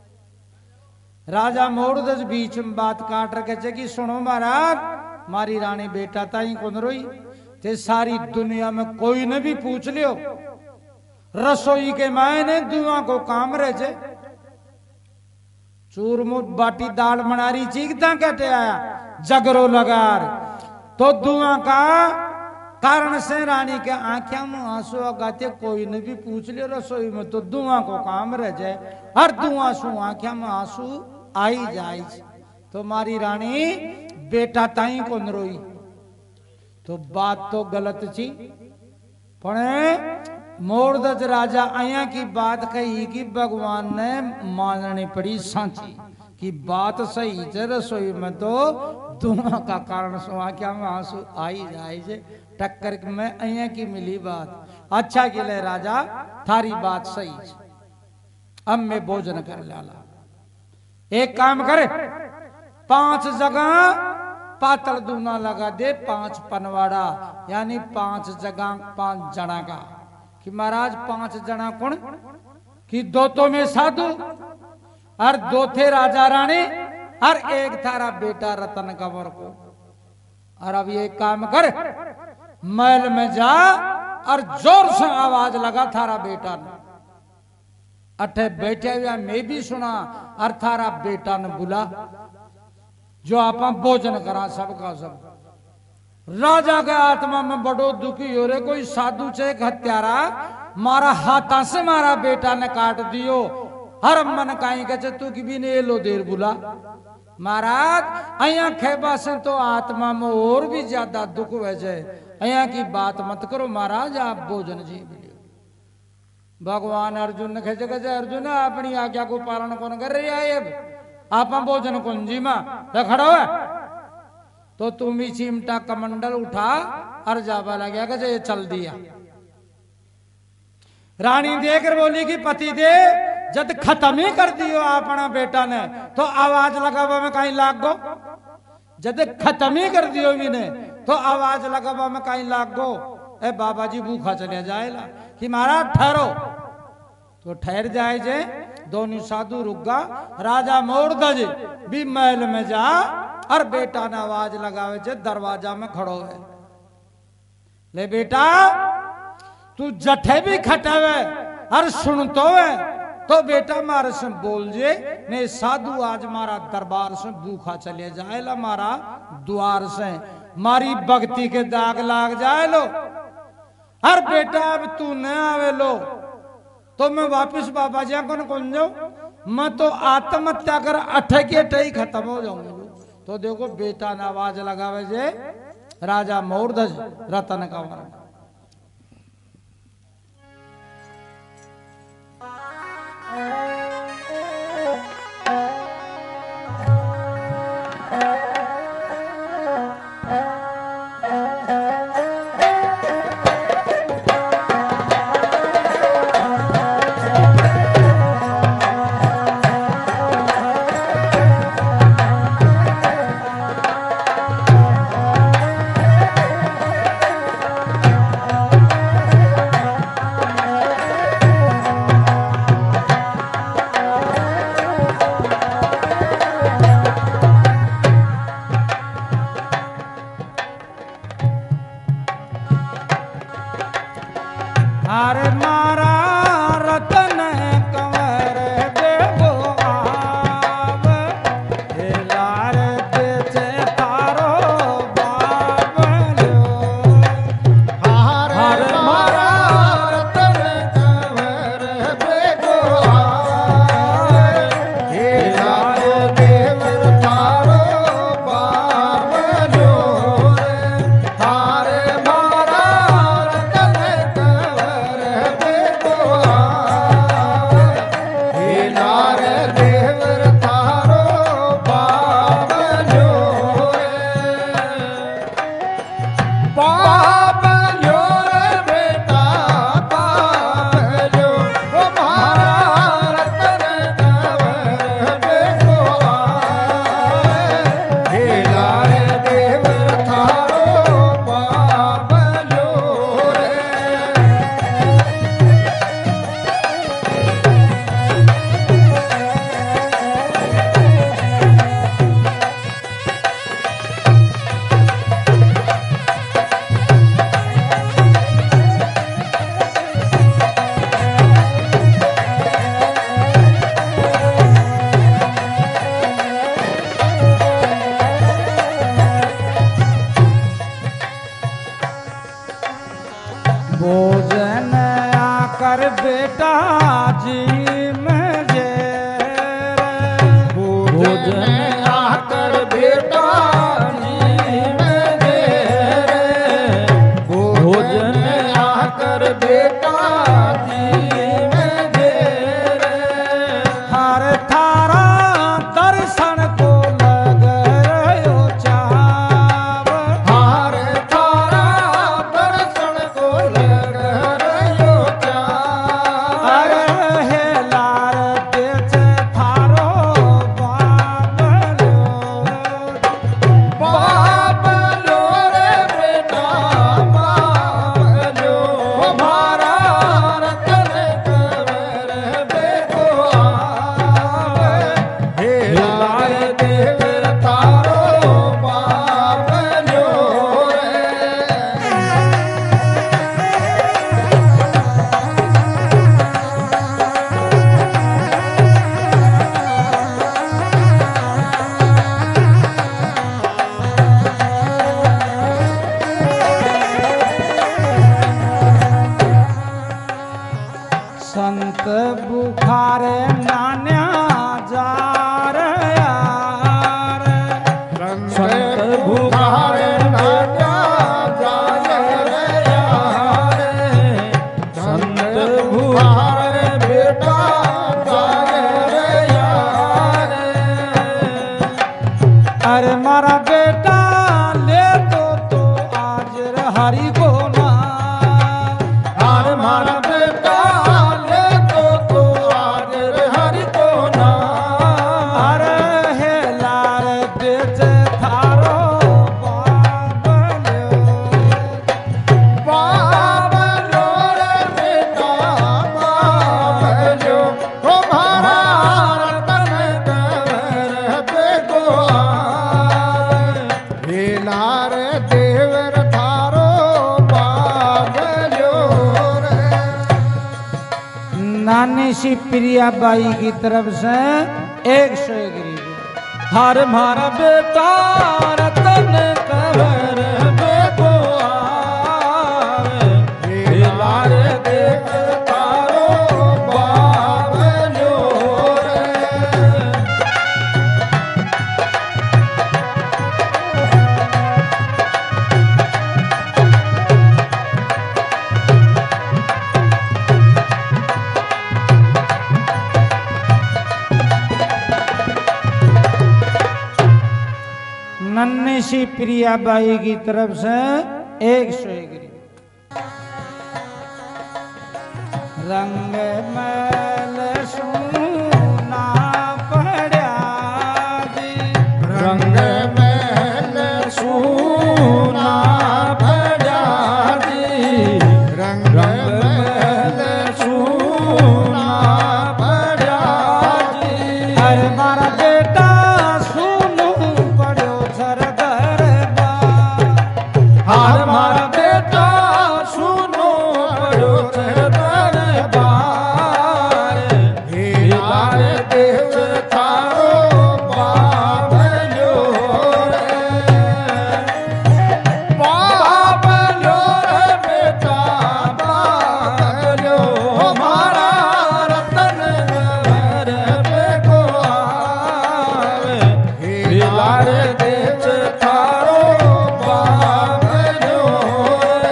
राजा मोड़ दस बीच में बात काट रखे कि सुनो महाराज मारी रानी बेटा ताई कौन रोई ते सारी दुनिया में कोई ने भी पूछ लियो रसोई के मायने दुआ को काम रहे छे चूरमुट बाटी दाल मनारी चीखता कहते आया जगरो लगार। तो दुआ का कारण से रानी के आंखों में आंसू आगाते कोई ने भी पूछ लियो रसोई में तो दुआ को काम रह जाए हर दुआ सु आंखों में आंसू आई जाए। तो मारी रानी बेटा ताई को रोई तो बात तो गलत थी पण मोरदज राजा आया की बात कही कि भगवान ने माननी पड़ी सांची कि बात सही है रसोई में तो धुआं का कारण सो क्या में आंसू आई जाए टक्कर में अया की मिली बात। अच्छा गिले राजा थारी बात सही है अब मैं भोजन कर लाला एक काम करे पांच जगह पातल दूना लगा दे पांच पनवाड़ा यानी पांच जगह पांच जना का कि महाराज पांच जना कौन कि दो तो में साधु और दो थे राजा रानी और एक थारा बेटा रतन कंवर को। और अब ये काम कर, महल में जा और जोर से आवाज लगा थारा बेटा ने। अठे बैठे हुआ मैं भी सुना और थारा बेटा ने बुला, जो आप भोजन करा सबका सब। राजा के आत्मा में बड़ो दुखी हो रहे, कोई साधु से एक हत्यारा मारा हाथा से मारा बेटा ने काट दियो। हर मन काई के तू की भी ने लो देर बुला। महाराज अया खेबा से तो आत्मा में और भी ज्यादा दुख हो जाए, अया की बात मत करो महाराज, आप भोजन जी मिले। भगवान अर्जुन ने खेचे कहे अर्जुन अपनी आज्ञा को पालन कौन कर रही है, आप भोजन कौन जी मां तो खड़ा हुआ। तो तुम ही चिमटा कमंडल उठा और जावा लगा कहे ये चल दिया। रानी देकर बोली कि पति दे जब खत्म ही कर दियो अपना बेटा ने तो आवाज लगावा में कहीं लाग गो, जब खत्म ही कर दियो भी ने तो आवाज लगावा में कहीं लाग गो। ए बाबा जी भूखा चले जाएगा कि महाराज ठहरो, तो ठहर जाए जे। दोनों साधु रुक गा। राजा मोरध्वज भी महल में जा और बेटा ने आवाज लगावे जे दरवाजा में खड़ो है। ले बेटा तू जठे भी खटावे और सुनतो है तो बेटा मारे से बोल जे ने साधु आज मारा दरबार से भूखा चले जाएला, मारा द्वार से मारी भक्ति के दाग लाग जाए लो। और बेटा अब तू न आवे लो तो मैं वापिस बाबा जी को कौन जाऊं, मैं तो आत्महत्या कर अठे के अठे ही खत्म हो जाऊंगा। तो देखो बेटा ने आवाज लगावे जे राजा मोरध्वज रतन कंवर। नन्ही सी प्रिया बाई की तरफ से एक सौ एक रुपये। हर मारा बेटा रतन कवर बेको आवे लारे देख तारो बाबलो रे। नन्ही सी प्रिया बाई की तरफ से एक सौ एक रुपये। रंग मैल सूना पड़ा जी, रंग मैल सूना भजा दी, रंग मैल सूना भजा दी। अरे मारा बेटा सुनो पड़ो सर दरबार। हर मारा बेटा सुनो पड़ो दरबार, हे लाल देव थारो बाबलो रे। बाबलो रे बेटा बाबलो, मारा रतन घर बेको आवे, हे लाल देव थारो बाबलो रे।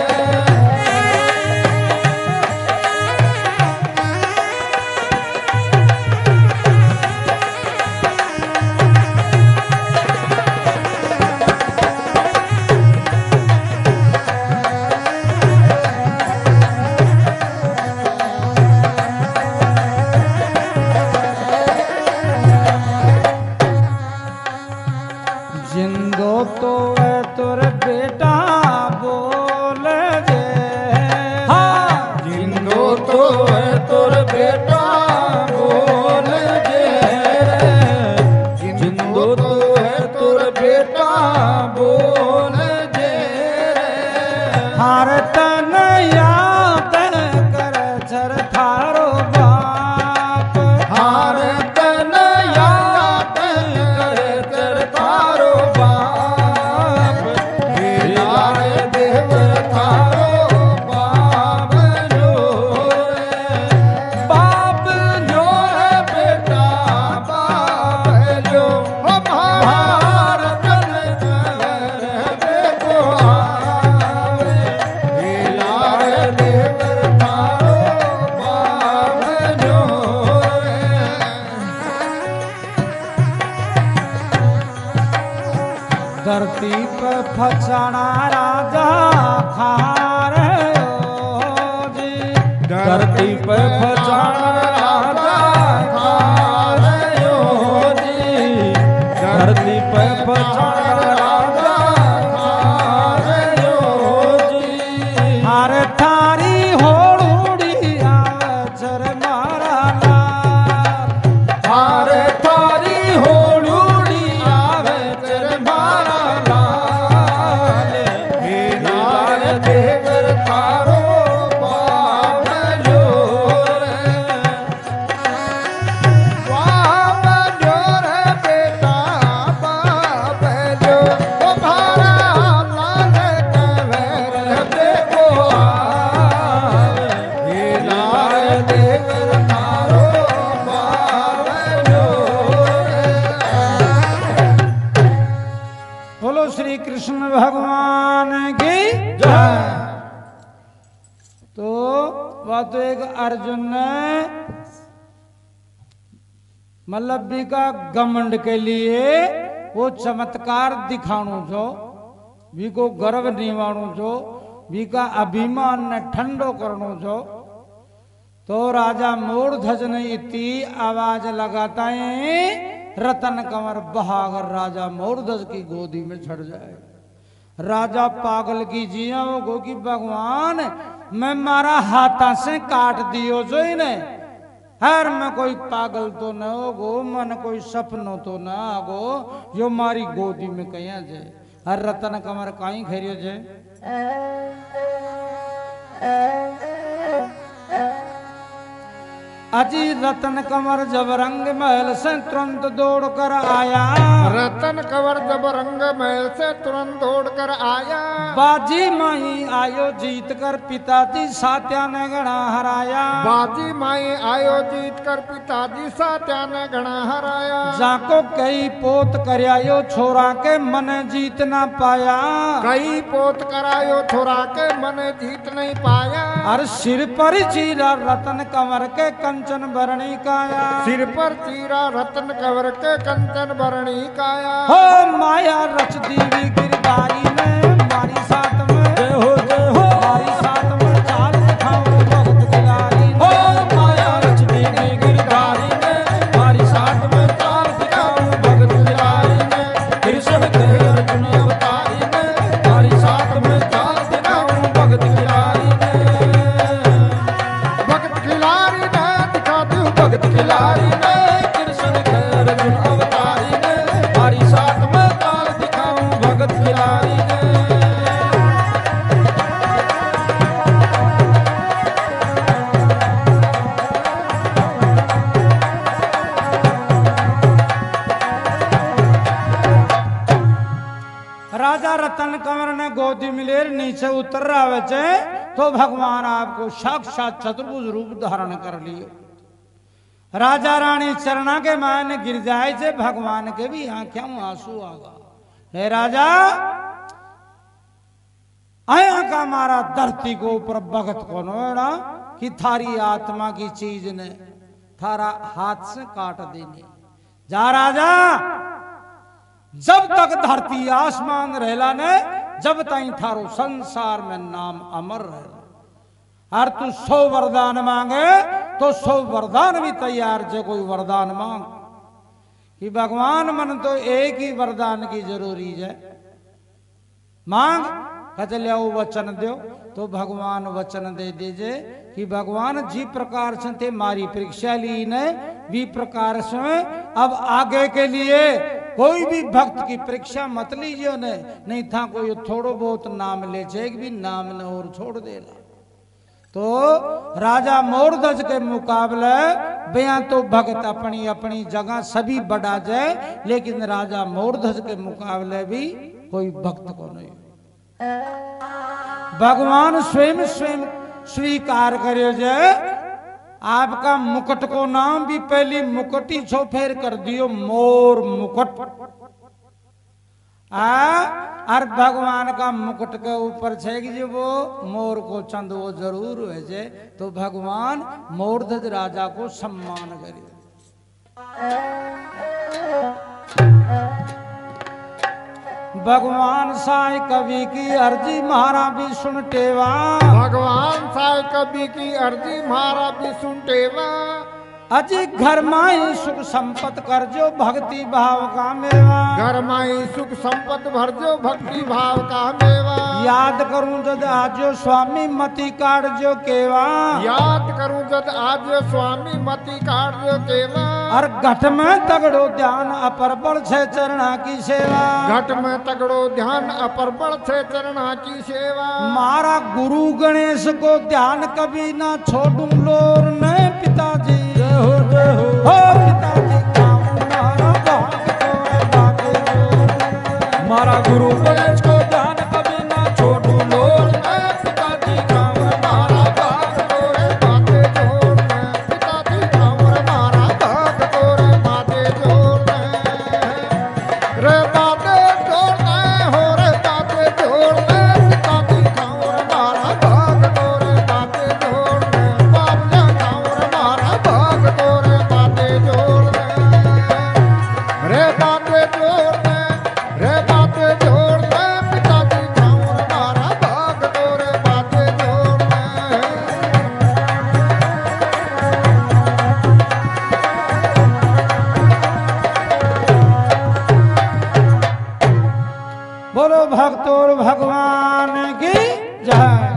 जिंदो तो है तुर बेटा बोल जे। हाँ जिंदो तो है तोर बेटा बोल जे रे, जिंदो तो है तोर बेटा बोल जे रे। हार तन याद कर छर थारो बाप। हार तन याद करे कर थारो बाप, हे लाल देव थारो बाबलो रे। बाबलो रे बेटा बाबलो, ओ भारत बेको आवे, हे लाल देव थारो बाबलो रे। धरती पे फसाना राजा खार जी। धरती पे फसाना राजा खारयो जी, धरती पे फसाना राजा खारयो जी। हार थारी होड़ूड़ी आवे छर मारा लाल। हार थारी होड़ूड़ी आवे चर मारा लाल, हे लाल देव थारो बाबलो रे। बाबलो रे बेटा बाबलो, ओ भारा लाल कवर बेको आवे, हे लाल देव थारो बाबलो रे। बोलो श्री कृष्ण भगवान की जय। तो वह तो एक अर्जुन ने मल्लबी का घमंड के लिए वो चमत्कार दिखाणु छो, भी को गर्व निवाणु छो, भी का अभिमान ने ठंडो करनो छो। तो राजा मूर्धज ने इतनी आवाज लगाता है रतन कंवर बहाकर राजा मूर्धज की गोदी में चढ़ जाए। राजा पागल की जिया गो कि भगवान मैं मारा हाथा से काट दियो जो इन्हें हर में कोई पागल तो न हो गो, मन कोई सपनो तो न आगो जो मारी गोदी में कहिया जे। हर रतन कंवर कहीं खेरियो जे। अजी रतन कंवर जब रंग महल से तुरंत दौड़ कर आया, रतन कंवर जब रंग महल से तुरंत दौड़ कर आया, बाजी माई आयो जीत कर पिताजी सात्या ने गणा हराया, बाजी माई आयो जीत कर पिताजी सात्या ने गणा हराया, जाको कई पोत करायो छोरा के मन जीत ना पाया, कई पोत करायो छोरा के मन जीत नहीं पाया, और सिर पर चीरा रतन कंवर के कंचन भरणी काया, सिर पर चीरा रतन कंवर के कंचन भरणी काया, हो माया रच दीवी गिरधारी ने मारी साथ में, जय हो जय हो मारी साथ में चाल दिखाऊं भगत गिलारी, हो माया रच दीवी गिरधारी ने मारी साथ में चाल दिखाऊं भगत गिलारी ने, कृष्ण के अर्जुन अवतारी ने मारी साथ में चाल दिखाऊं भगत गिलारी ने, भगत खिलारी ने दिखा दूं भगत खिलारी ने कृष्ण के अर्जुन अवतारी ने मारी साथ में चाल दिखाऊं भगत खिलारी ने। राजा रतन कंवर ने गोदी मिलेर नीचे उतर रहा चे तो भगवान आपको साक्षात चतुर्भुज रूप धारण कर लियो। राजा रानी चरणा के मान गिर जाए से भगवान के भी आंखों में आंसू आगा। हे राजा आया का मारा धरती को ऊपर भगत को नोड़ा कि थारी आत्मा की चीज ने थारा हाथ से काट देने जा राजा। जब तक धरती आसमान रहला ने जब तक थारो संसार में नाम अमर रहला। और तू सौ वरदान मांगे तो सौ वरदान भी तैयार जे कोई वरदान मांग कि भगवान मन तो एक ही वरदान की जरूरी है मांग कहते ले वचन दो तो भगवान वचन दे दीजिए कि भगवान जी प्रकार से थे मारी परीक्षा ली ने भी प्रकार से अब आगे के लिए कोई भी भक्त की परीक्षा मत लीजिए ने नहीं था कोई थोड़ो बहुत नाम ले जाए भी नाम ने और छोड़ देला। तो राजा मोरध्वज के मुकाबले बयां तो भक्त अपनी अपनी जगह सभी बढ़ा जाए लेकिन राजा मोरध्वज के मुकाबले भी कोई भक्त को नहीं। भगवान स्वयं स्वयं स्वीकार करे जाए आपका मुकुट को नाम भी पहली मुकुटी छो फेर कर दियो मोर मुकुट आ और भगवान का मुकुट के ऊपर छे कि जो वो मोर को चंद वो जरूर है जे तो भगवान मोरध्वज राजा को सम्मान करे। भगवान साई कवि की अर्जी मारा भी सुन टेवा भगवान साई कवि की अर्जी मारा भी सुन टेवा अजी घर माई सुख संपत कर जो भक्ति भाव का मेवा घर माई सुख संपत भर जो भक्ति भाव का मेवा याद करूं जद आजो स्वामी मति काट जो केवा याद करूं जद आजो स्वामी मति काट जो केवा और घट में तगड़ो ध्यान अपर बड़ छे चरणा की सेवा घट में तगड़ो ध्यान अपर बड़ छे चरणा की सेवा मारा गुरु गणेश को ध्यान कभी ना छोड़ूं लोर ने पिताजी हो जय हो हो पिताजी मारा मारा गुरु गणेश को ध्यान कभी ना छोड़ू लोर मैं पिताजी कांवर मारा भाग तोरे बाते जोर में पिताजी कांवर मारा भाग तोरे बाते जोर में रे बाते जोर में हो रे बाते जोर में पिताजी कांवर मारा भाग तोरे बाते जोर में बाबला कांवर मारा भाग तोरे बाते जोर में रे बाते जोर में रे बाते जोर में पिताजी कांवर मारा भाग तोरे बाते जोर में बोलो भक्तोर भगवान की जय।